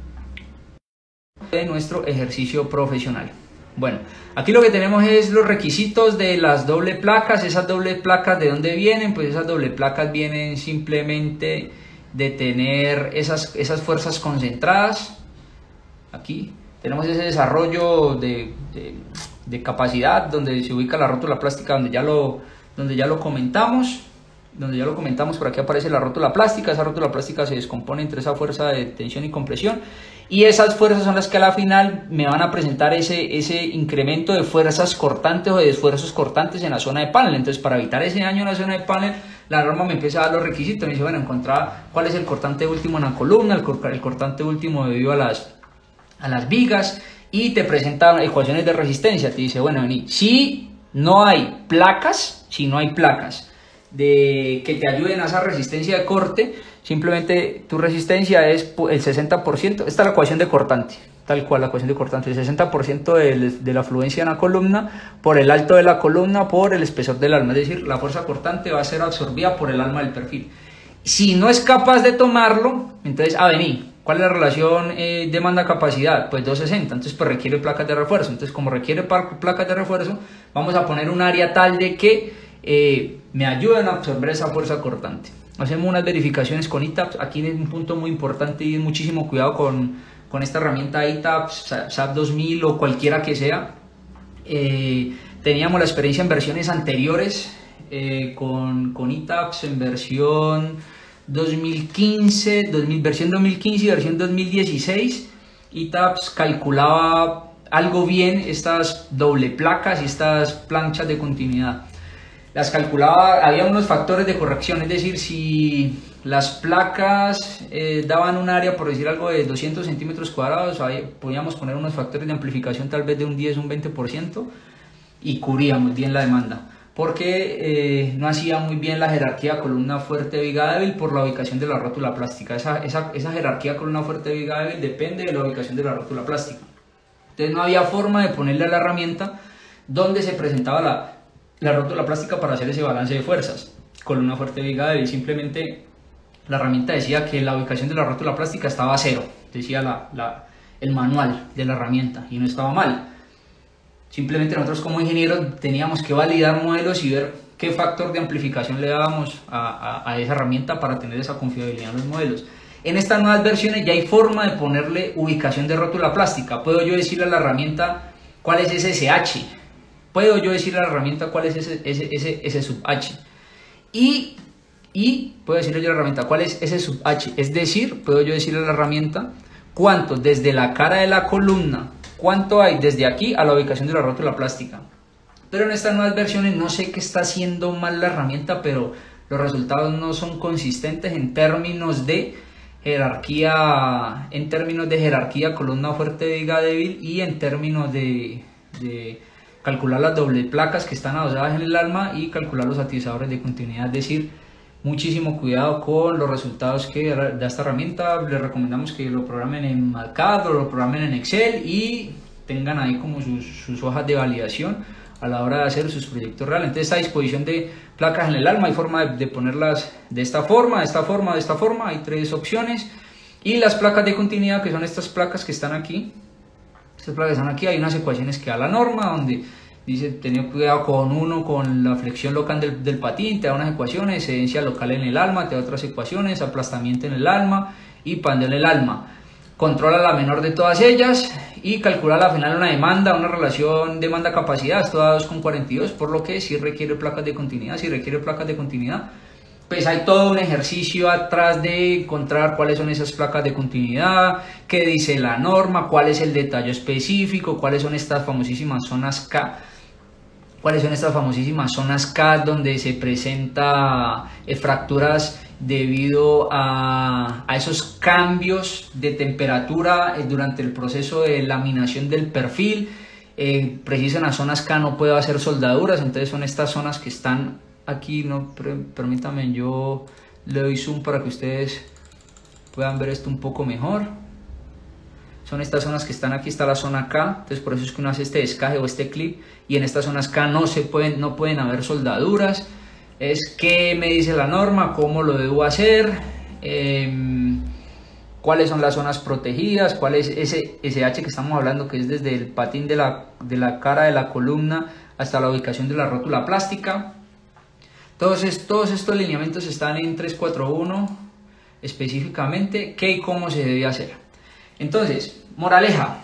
de nuestro ejercicio profesional. Bueno, aquí lo que tenemos es los requisitos de las doble placas. Esas dobles placas, ¿de dónde vienen? Pues esas doble placas vienen simplemente de tener esas fuerzas concentradas. Aquí tenemos ese desarrollo de capacidad donde se ubica la rótula plástica, donde ya lo comentamos. Por aquí aparece la rótula plástica. Esa rótula plástica se descompone entre esa fuerza de tensión y compresión, y esas fuerzas son las que a la final me van a presentar ese incremento de fuerzas cortantes o de esfuerzos cortantes en la zona de panel. Entonces, para evitar ese daño en la zona de panel, la norma me empieza a dar los requisitos. Me dice, bueno, encontrar cuál es el cortante último en la columna, el cortante último debido a las vigas, y te presenta ecuaciones de resistencia. Te dice, bueno, vení, si no hay placas que te ayuden a esa resistencia de corte, simplemente tu resistencia es el 60%, esta es la ecuación de cortante, tal cual la ecuación de cortante, el 60% de la fluencia en la columna por el alto de la columna por el espesor del alma, es decir, la fuerza cortante va a ser absorbida por el alma del perfil. Si no es capaz de tomarlo, entonces, vení, ¿cuál es la relación demanda-capacidad? Pues 260, entonces pues requiere placas de refuerzo. Entonces, como requiere placas de refuerzo, vamos a poner un área tal de que me ayuden a absorber esa fuerza cortante. Hacemos unas verificaciones con ITAPS. Aquí es un punto muy importante y muchísimo cuidado con esta herramienta ITAPS, SAP 2000 o cualquiera que sea. Teníamos la experiencia en versiones anteriores con ITAPS en versión 2015, versión 2015 y versión 2016. ITAPS calculaba algo bien estas doble placas y estas planchas de continuidad. Las calculaba, había unos factores de corrección, es decir, si las placas daban un área, por decir algo, de 200 centímetros cuadrados, ahí podíamos poner unos factores de amplificación tal vez de un 10, un 20% y cubríamos bien la demanda. porque no hacía muy bien la jerarquía columna fuerte viga débil por la ubicación de la rótula plástica. Esa jerarquía columna fuerte viga débil depende de la ubicación de la rótula plástica. Entonces no había forma de ponerle a la herramienta donde se presentaba la rótula plástica para hacer ese balance de fuerzas. Columna fuerte viga débil, simplemente la herramienta decía que la ubicación de la rótula plástica estaba a 0, decía el manual de la herramienta, y no estaba mal. Simplemente nosotros como ingenieros teníamos que validar modelos y ver qué factor de amplificación le dábamos a esa herramienta para tener esa confiabilidad en los modelos. En estas nuevas versiones ya hay forma de ponerle ubicación de rótula plástica. Puedo yo decirle a la herramienta cuál es ese SH. Puedo yo decirle a la herramienta cuál es ese sub H. Y puedo decirle yo a la herramienta cuál es ese sub H. Es decir, puedo yo decirle a la herramienta cuánto desde la cara de la columna, cuánto hay desde aquí a la ubicación de la rótula plástica. Pero en estas nuevas versiones no sé qué está haciendo mal la herramienta, pero los resultados no son consistentes en términos de jerarquía, columna fuerte viga débil, y en términos de calcular las doble placas que están adosadas en el alma y calcular los atizadores de continuidad. Es decir, muchísimo cuidado con los resultados que da esta herramienta. Les recomendamos que lo programen en MATCAD o lo programen en Excel y tengan ahí como sus hojas de validación a la hora de hacer sus proyectos reales. Entonces, esta disposición de placas en el alma, hay forma de ponerlas de esta forma, de esta forma, de esta forma. Hay 3 opciones. Y las placas de continuidad, que son estas placas que están aquí. Estas placas que están aquí, hay unas ecuaciones que da la norma donde dice tener cuidado con la flexión local del patín, te da unas ecuaciones, excedencia local en el alma, te da otras ecuaciones, aplastamiento en el alma y pan en el alma. Controla la menor de todas ellas y calcula al final una demanda, una relación demanda-capacidad, esto da 2,42, por lo que sí requiere placas de continuidad. Si requiere placas de continuidad, pues hay todo un ejercicio atrás de encontrar cuáles son esas placas de continuidad, qué dice la norma, cuál es el detalle específico, cuáles son estas famosísimas zonas K. ¿Cuáles son estas famosísimas zonas K donde se presenta fracturas debido a esos cambios de temperatura durante el proceso de laminación del perfil? Preciso en las zonas K no puedo hacer soldaduras, entonces son estas zonas que están aquí. No, permítanme, yo le doy zoom para que ustedes puedan ver esto un poco mejor. Son estas zonas que están aquí, está la zona K, entonces por eso es que uno hace este descaje o este clip, y en estas zonas K no pueden haber soldaduras. Es qué me dice la norma, cómo lo debo hacer, cuáles son las zonas protegidas, cuál es ese SH que estamos hablando, que es desde el patín de la cara de la columna hasta la ubicación de la rótula plástica. Todos estos lineamientos están en 341 específicamente, qué y cómo se debe hacer. Entonces, moraleja.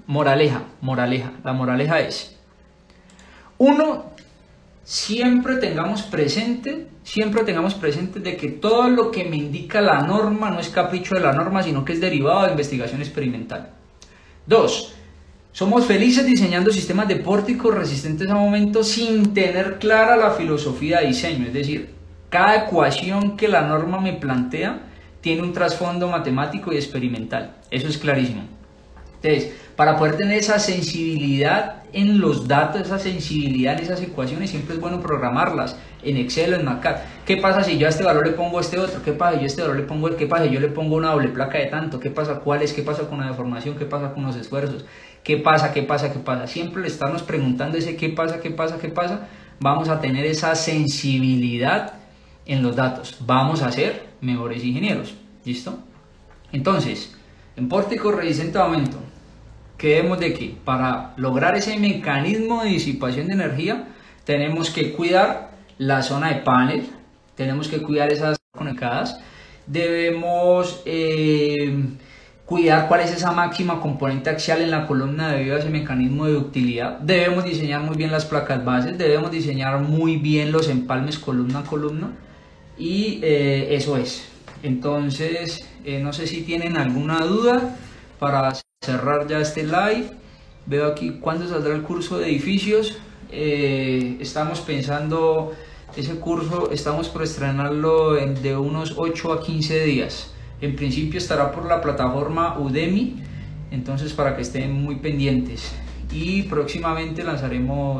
La moraleja es: 1. Siempre tengamos presente de que todo lo que me indica la norma no es capricho de la norma, sino que es derivado de investigación experimental. 2. Somos felices diseñando sistemas de pórticos resistentes a momentos sin tener clara la filosofía de diseño. Es decir, cada ecuación que la norma me plantea tiene un trasfondo matemático y experimental. Eso es clarísimo. Entonces, para poder tener esa sensibilidad en los datos, esa sensibilidad en esas ecuaciones, siempre es bueno programarlas en Excel o en MATCAD. ¿Qué pasa si yo a este valor le pongo este otro? ¿Qué pasa si yo a este valor le pongo el? ¿Qué pasa si yo le pongo una doble placa de tanto? ¿Qué pasa? ¿Cuál es? ¿Qué pasa con la deformación? ¿Qué pasa con los esfuerzos? ¿Qué pasa? Siempre le estamos preguntando ese qué pasa. Vamos a tener esa sensibilidad en los datos. Vamos a ser mejores ingenieros. ¿Listo? Entonces, en pórtico resistente a aumento, quedemos de que para lograr ese mecanismo de disipación de energía tenemos que cuidar la zona de panel, tenemos que cuidar esas conectadas, debemos cuidar cuál es esa máxima componente axial en la columna debido a ese mecanismo de ductilidad, debemos diseñar muy bien las placas bases, debemos diseñar muy bien los empalmes columna a columna, y eso es. Entonces, no sé si tienen alguna duda para cerrar ya este live. Veo aquí cuándo saldrá el curso de edificios. Estamos pensando, ese curso estamos por estrenarlo de unos 8 a 15 días. En principio estará por la plataforma Udemy, entonces para que estén muy pendientes. Y próximamente lanzaremos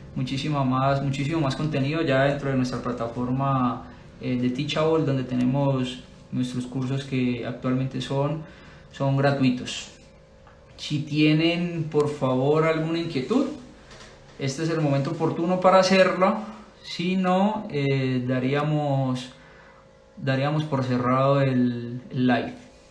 muchísimo más contenido ya dentro de nuestra plataforma de Teachable, donde tenemos nuestros cursos que actualmente son gratuitos. Si tienen por favor alguna inquietud, este es el momento oportuno para hacerlo. Si no, daríamos por cerrado el live.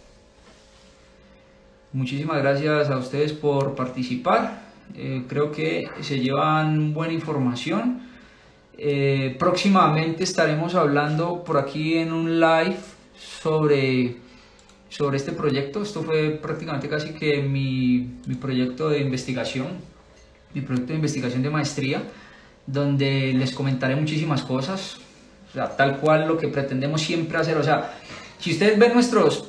Muchísimas gracias a ustedes por participar. Creo que se llevan buena información. Próximamente estaremos hablando por aquí en un live sobre este proyecto. Esto fue prácticamente casi que mi proyecto de investigación, de maestría, donde les comentaré muchísimas cosas, o sea, tal cual lo que pretendemos siempre hacer. O sea, si ustedes ven nuestros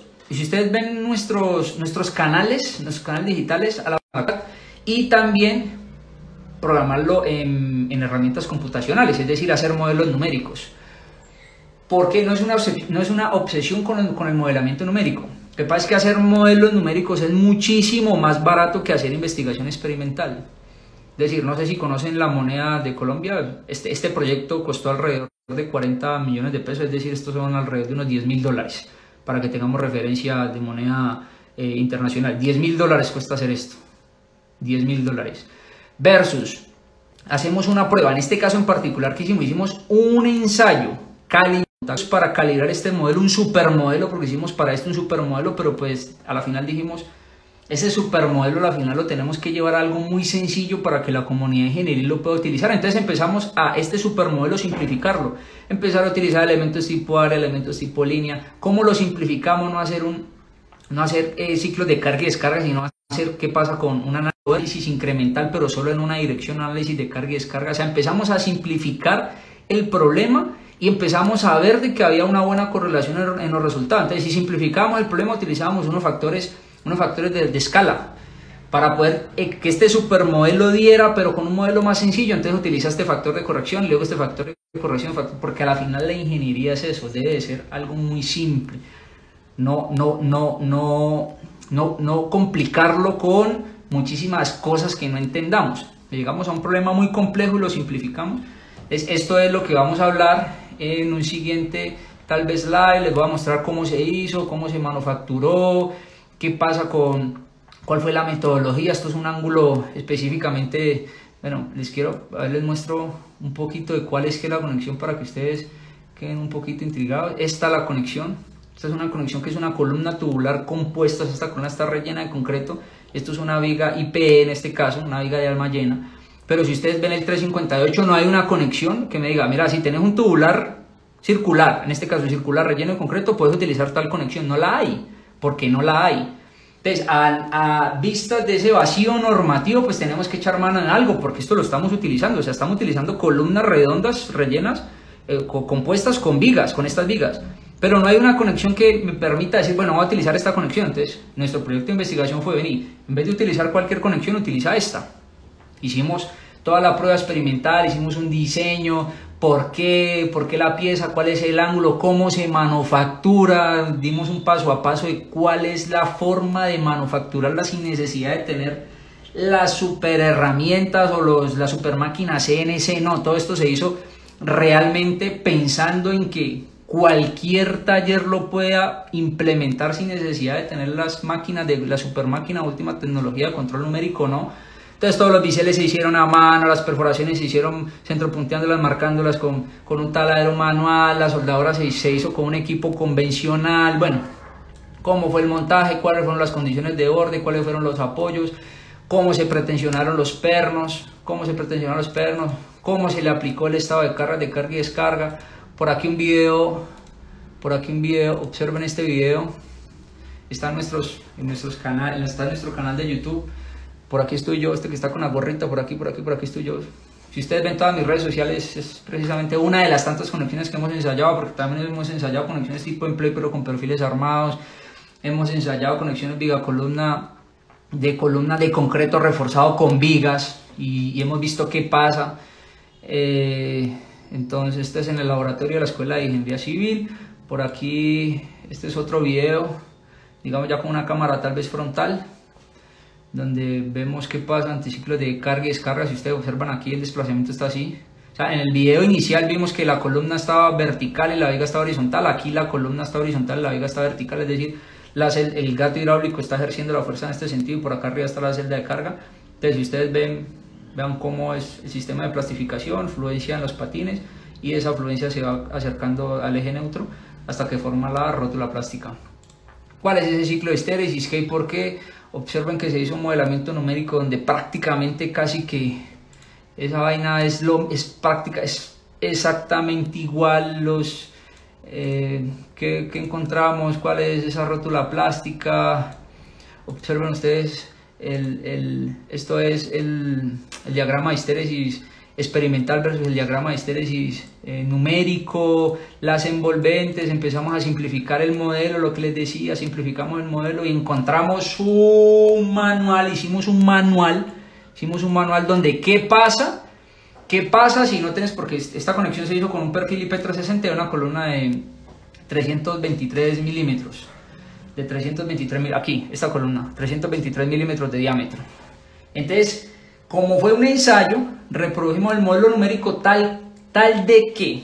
canales digitales a la verdad, y también programarlo en herramientas computacionales, es decir, hacer modelos numéricos. Porque no es una obsesión con el modelamiento numérico. Lo que pasa es que hacer modelos numéricos es muchísimo más barato que hacer investigación experimental. Es decir, no sé si conocen la moneda de Colombia. Este proyecto costó alrededor de 40 millones de pesos, es decir, estos son alrededor de unos $10.000, para que tengamos referencia de moneda internacional. $10.000 cuesta hacer esto. $10.000. Versus, hacemos una prueba. En este caso en particular que hicimos un ensayo para calibrar este modelo, un supermodelo, porque hicimos para esto un supermodelo, pero pues a la final dijimos, ese supermodelo a la final lo tenemos que llevar a algo muy sencillo para que la comunidad ingenieril lo pueda utilizar. Entonces empezamos a este supermodelo simplificarlo, empezar a utilizar elementos tipo área, elementos tipo línea. ¿Cómo lo simplificamos? No hacer ciclos de carga y descarga, sino hacer qué pasa con un análisis incremental, pero solo en una dirección, análisis de carga y descarga. O sea, empezamos a simplificar el problema y empezamos a ver de que había una buena correlación en los resultados. Entonces, si simplificábamos el problema, utilizábamos unos factores de escala para poder que este supermodelo diera, pero con un modelo más sencillo. Entonces utiliza este factor de corrección y luego este factor de corrección, porque a la final la ingeniería es eso, debe de ser algo muy simple. No complicarlo con muchísimas cosas que no entendamos. Llegamos a un problema muy complejo y lo simplificamos. Esto es lo que vamos a hablar en un siguiente tal vez live. Les voy a mostrar cómo se hizo, cómo se manufacturó, qué pasa cuál fue la metodología. Esto es un ángulo específicamente, bueno, les muestro un poquito de cuál es la conexión para que ustedes queden un poquito intrigados. Esta es la conexión. Esta es una conexión que es una columna tubular compuesta. Esta columna está rellena de concreto. Esto es una viga IPE en este caso, una viga de alma llena. Pero si ustedes ven el 358, no hay una conexión que me diga, mira, si tenés un tubular circular, en este caso circular relleno de concreto, puedes utilizar tal conexión. No la hay, porque no la hay. Entonces, a vistas de ese vacío normativo, pues tenemos que echar mano en algo, porque esto lo estamos utilizando. O sea, estamos utilizando columnas redondas rellenas, compuestas con vigas, con estas vigas. Pero no hay una conexión que me permita decir, bueno, voy a utilizar esta conexión. Entonces, nuestro proyecto de investigación fue venir, en vez de utilizar cualquier conexión, utiliza esta. Hicimos toda la prueba experimental, hicimos un diseño, por qué la pieza, cuál es el ángulo, cómo se manufactura, dimos un paso a paso de cuál es la forma de manufacturarla sin necesidad de tener las super herramientas o la super máquina CNC. No, todo esto se hizo realmente pensando en que cualquier taller lo pueda implementar sin necesidad de tener las máquinas de la super máquina última tecnología de control numérico, no. Entonces todos los biseles se hicieron a mano, las perforaciones se hicieron centropunteándolas, marcándolas con un taladro manual, la soldadura se hizo con un equipo convencional. Bueno, cómo fue el montaje, cuáles fueron las condiciones de borde, cuáles fueron los apoyos, cómo se pretensionaron los pernos, cómo se le aplicó el estado de carga y descarga. Por aquí un video, observen este video, está en nuestro canal de YouTube. Por aquí estoy yo, este que está con la gorrita, por aquí estoy yo. Si ustedes ven todas mis redes sociales, es precisamente una de las tantas conexiones que hemos ensayado, porque también hemos ensayado conexiones tipo empleo, pero con perfiles armados. Hemos ensayado conexiones viga-columna de concreto reforzado con vigas y hemos visto qué pasa. Entonces, este es en el laboratorio de la Escuela de Ingeniería Civil. Por aquí, este es otro video, digamos ya con una cámara tal vez frontal. donde vemos qué pasa ante ciclos de carga y descarga. Si ustedes observan aquí, el desplazamiento está así. O sea, en el video inicial vimos que la columna estaba vertical y la viga está horizontal. Aquí la columna está horizontal y la viga está vertical, es decir, el gato hidráulico está ejerciendo la fuerza en este sentido y por acá arriba está la celda de carga. Entonces, si ustedes vean cómo es el sistema de plastificación, fluencia en los patines, y esa fluencia se va acercando al eje neutro hasta que forma la rótula plástica. ¿Cuál es ese ciclo de estéresis? ¿Qué y por qué? Observen que se hizo un modelamiento numérico donde prácticamente casi que esa vaina es exactamente igual. ¿Qué encontramos? ¿Cuál es esa rótula plástica? Observen ustedes, esto es el diagrama de histéresis experimental versus el diagrama de histéresis numérico, las envolventes. Empezamos a simplificar el modelo, lo que les decía, simplificamos el modelo y encontramos un manual, hicimos un manual donde ¿qué pasa si no tienes? Porque esta conexión se hizo con un perfil IP360 de una columna de 323 milímetros, aquí, esta columna, 323 milímetros de diámetro. Entonces, como fue un ensayo, reprodujimos el modelo numérico tal de que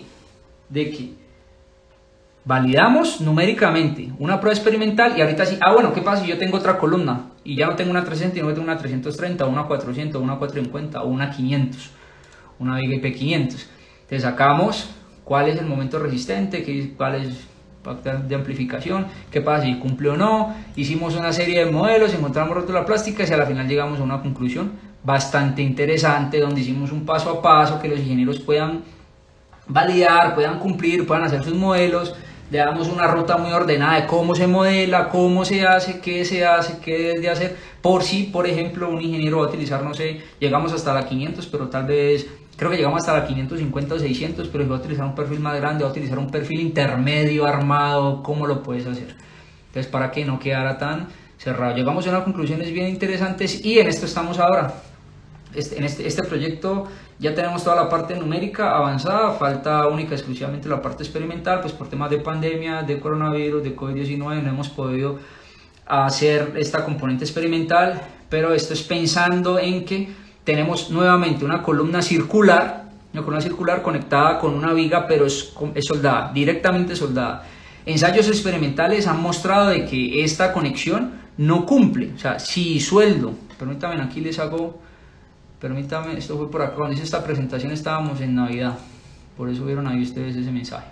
validamos numéricamente una prueba experimental y ahorita sí, bueno, ¿qué pasa si yo tengo otra columna y ya no tengo una 360, sino que tengo una 330, una 400, una 450 o una 500, una viga IP500? Entonces sacamos cuál es el momento resistente, cuál es factor de amplificación, qué pasa si cumple o no. Hicimos una serie de modelos, encontramos rótula plástica y a la final llegamos a una conclusión bastante interesante donde hicimos un paso a paso que los ingenieros puedan validar, puedan cumplir, puedan hacer sus modelos. Le damos una ruta muy ordenada de cómo se modela, cómo se hace, qué debe de hacer, por si, por ejemplo, un ingeniero va a utilizar, no sé, llegamos hasta la 500, pero tal vez, creo que llegamos hasta la 550 o 600, pero si va a utilizar un perfil más grande, va a utilizar un perfil intermedio armado, ¿cómo lo puedes hacer? Entonces, para que no quedara tan cerrado. Llegamos a unas conclusiones bien interesantes y en esto estamos ahora. En este proyecto ya tenemos toda la parte numérica avanzada, falta única y exclusivamente la parte experimental, pues por temas de pandemia, de coronavirus, de COVID-19 no hemos podido hacer esta componente experimental, pero esto es pensando en que tenemos nuevamente una columna circular conectada con una viga, pero es soldada, directamente soldada. Ensayos experimentales han mostrado de que esta conexión no cumple, o sea, si sueldo, permítanme, aquí les hago... Permítame, esto fue por acá, cuando hice esta presentación estábamos en Navidad, por eso vieron ahí ustedes ese mensaje.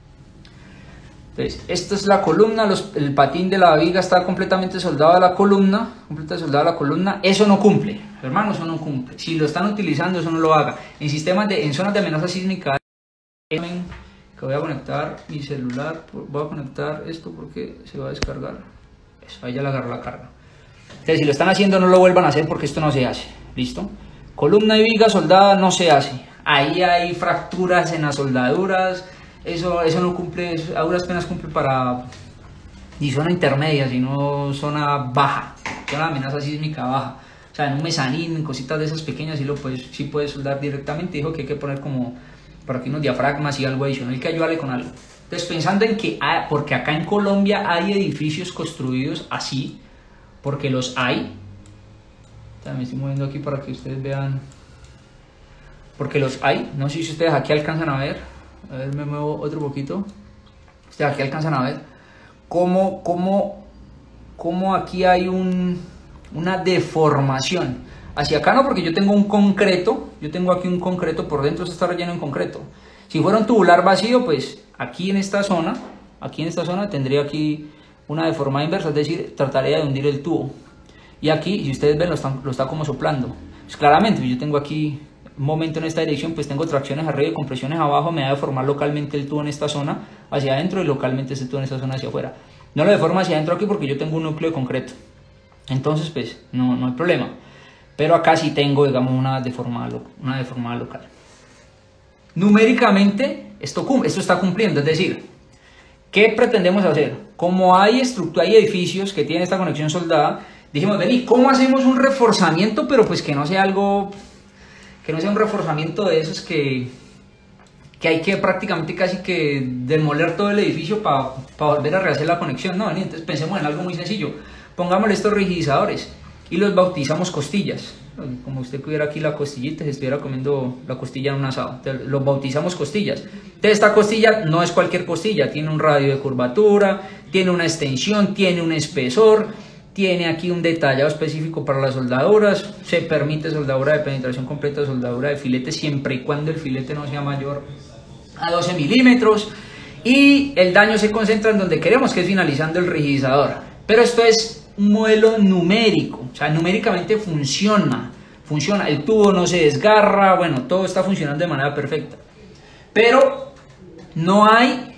Entonces, esta es la columna, el patín de la viga está completamente soldado a la columna, eso no cumple, hermano, eso no cumple. Si lo están utilizando, eso no lo haga. En zonas de amenaza sísmica, que voy a conectar mi celular, voy a conectar esto porque se va a descargar, eso, ahí ya le agarró la carga. Entonces, si lo están haciendo, no lo vuelvan a hacer porque esto no se hace, ¿listo? Columna y viga soldada no se hace. Ahí hay fracturas en las soldaduras. Eso no cumple, a duras penas cumple para ni zona intermedia, sino zona baja, zona de amenaza sísmica baja. O sea, en un mezanín, en cositas de esas pequeñas, sí puedes soldar directamente. Dijo que hay que poner como por aquí unos diafragmas y algo adicional que ayude con algo. Entonces, pensando en que, porque acá en Colombia hay edificios construidos así, porque los hay. Me estoy moviendo aquí para que ustedes vean, porque los hay. No sé si ustedes aquí alcanzan a ver me muevo otro poquito. Ustedes aquí alcanzan a ver cómo aquí hay una deformación. Hacia acá no, porque yo tengo un concreto, aquí un concreto por dentro, esto está relleno en concreto. Si fuera un tubular vacío, pues aquí en esta zona tendría aquí una deformada inversa, es decir, trataría de hundir el tubo. Y aquí, si ustedes ven, lo está como soplando. Pues claramente, yo tengo aquí un momento en esta dirección, pues tengo tracciones arriba y compresiones abajo, me va a deformar localmente el tubo en esta zona hacia adentro y localmente este tubo en esta zona hacia afuera. No lo deforma hacia adentro aquí porque yo tengo un núcleo de concreto. Entonces, pues, no hay problema. Pero acá sí tengo, digamos, una deformada local. Numéricamente, esto está cumpliendo, es decir, ¿qué pretendemos hacer? Como hay edificios que tienen esta conexión soldada, dijimos, vení, ¿cómo hacemos un reforzamiento? Pero pues que no sea un reforzamiento de esos que hay que prácticamente casi que demoler todo el edificio para volver a rehacer la conexión. No, entonces pensemos en algo muy sencillo. Pongámosle estos rigidizadores. y los bautizamos costillas. Como usted tuviera aquí la costillita, se estuviera comiendo la costilla en un asado. Entonces, los bautizamos costillas. Entonces, esta costilla no es cualquier costilla, tiene un radio de curvatura, tiene una extensión, tiene un espesor, tiene aquí un detallado específico para las soldaduras. Se permite soldadura de penetración completa, soldadura de filete, siempre y cuando el filete no sea mayor a 12 milímetros. Y el daño se concentra en donde queremos, que es finalizando el rigidizador. Pero esto es un modelo numérico, o sea, numéricamente funciona, el tubo no se desgarra, bueno, todo está funcionando de manera perfecta. Pero no hay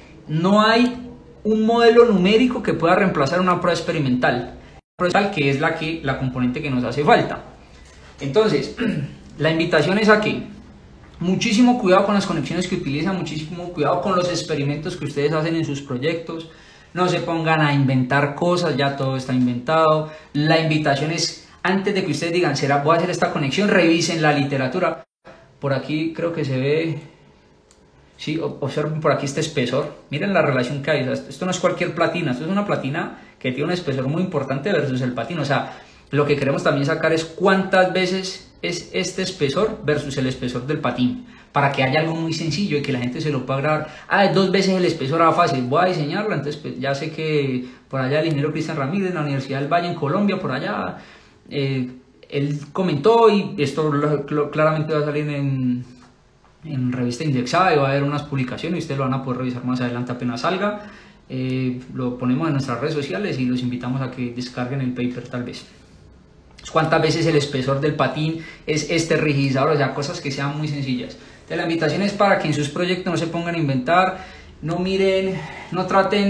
un modelo numérico que pueda reemplazar una prueba experimental, que es la componente que nos hace falta. Entonces, la invitación es a que muchísimo cuidado con las conexiones que utilizan, muchísimo cuidado con los experimentos que ustedes hacen en sus proyectos. No se pongan a inventar cosas, ya todo está inventado. La invitación es, antes de que ustedes digan, voy a hacer esta conexión, revisen la literatura. Por aquí creo que se ve, sí, observen por aquí este espesor. Miren la relación que hay. Esto no es cualquier platina, esto es una platina que tiene un espesor muy importante versus el patino. O sea, lo que queremos también sacar es cuántas veces es este espesor versus el espesor del patín, para que haya algo muy sencillo y que la gente se lo pueda grabar. Ah, 2 veces el espesor, fácil, voy a diseñarlo. Entonces pues, ya sé que por allá el ingeniero Cristian Ramírez en la Universidad del Valle en Colombia, por allá, él comentó, y esto claramente va a salir en revista indexada y va a haber unas publicaciones y ustedes lo van a poder revisar más adelante apenas salga. Lo ponemos en nuestras redes sociales y los invitamos a que descarguen el paper tal vez. ¿Cuántas veces el espesor del patín es este rigidizador? O sea, cosas que sean muy sencillas. Entonces, la invitación es para que en sus proyectos no se pongan a inventar, no miren, no traten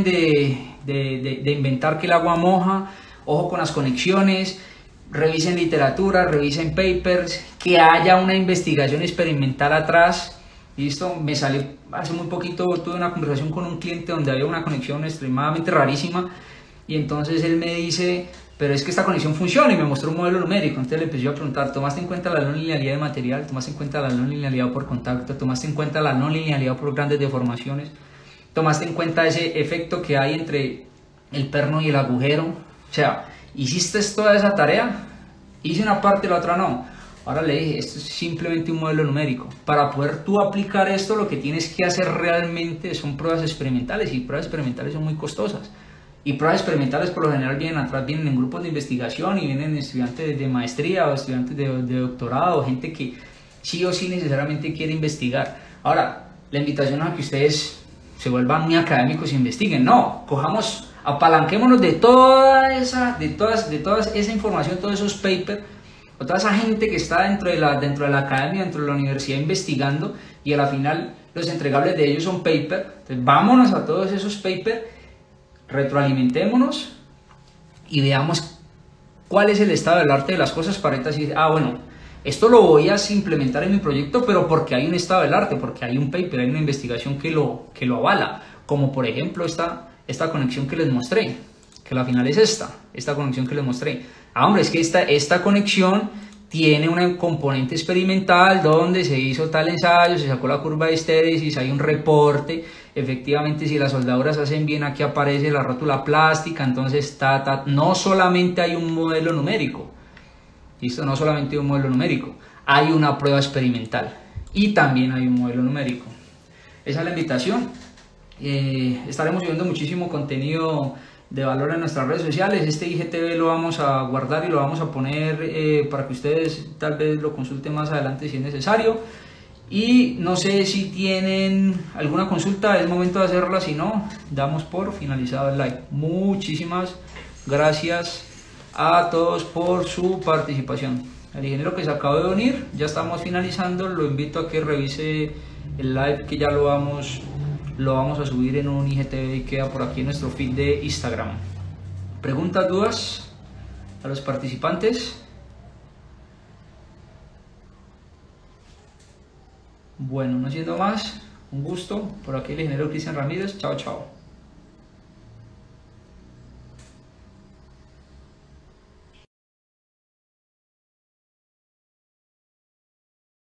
de inventar que el agua moja. Ojo con las conexiones, revisen literatura, revisen papers, que haya una investigación experimental atrás. Listo, me salió hace muy poquito, tuve una conversación con un cliente donde había una conexión extremadamente rarísima y entonces él me dice, pero es que esta conexión funciona, y me mostró un modelo numérico. Entonces le empecé a preguntar, ¿tomaste en cuenta la no linealidad de material? ¿Tomaste en cuenta la no linealidad por contacto? ¿Tomaste en cuenta la no linealidad por grandes deformaciones? ¿Tomaste en cuenta ese efecto que hay entre el perno y el agujero? O sea, ¿hiciste toda esa tarea? Hice una parte y la otra no. Ahora le dije, esto es simplemente un modelo numérico. Para poder tú aplicar esto, lo que tienes que hacer realmente son pruebas experimentales, y pruebas experimentales son muy costosas. Y pruebas experimentales por lo general vienen en grupos de investigación y vienen estudiantes de maestría o estudiantes de doctorado, o gente que sí o sí necesariamente quiere investigar. Ahora, la invitación es a que ustedes se vuelvan muy académicos e investiguen. No, apalanquémonos de toda esa información, todos esos papers, o toda esa gente que está dentro de la academia, dentro de la universidad investigando, y a la final los entregables de ellos son papers. Entonces, vámonos a todos esos papers, retroalimentémonos y veamos cuál es el estado del arte de las cosas, para decir, bueno, esto lo voy a implementar en mi proyecto, pero porque hay un estado del arte, porque hay un paper, hay una investigación que lo avala, como por ejemplo esta conexión que les mostré, que la final es esta conexión que les mostré. Hombre, es que esta conexión tiene un componente experimental donde se hizo tal ensayo, se sacó la curva de histéresis, hay un reporte. Efectivamente, si las soldaduras hacen bien, aquí aparece la rótula plástica. Entonces, no solamente hay un modelo numérico, ¿listo? No solamente hay un modelo numérico, hay una prueba experimental y también hay un modelo numérico. Esa es la invitación. Estaremos subiendo muchísimo contenido de valor en nuestras redes sociales. Este IGTV lo vamos a guardar y lo vamos a poner para que ustedes tal vez lo consulten más adelante si es necesario. Y no sé si tienen alguna consulta, es momento de hacerla. Si no, damos por finalizado el live. Muchísimas gracias a todos por su participación. El ingeniero que se acaba de unir, ya estamos finalizando. Lo invito a que revise el live, que ya lo vamos a subir en un IGTV y queda por aquí en nuestro feed de Instagram. ¿Preguntas, dudas a los participantes? Bueno, no siendo más, un gusto. Por aquí el ingeniero Cristian Ramírez. Chao, chao.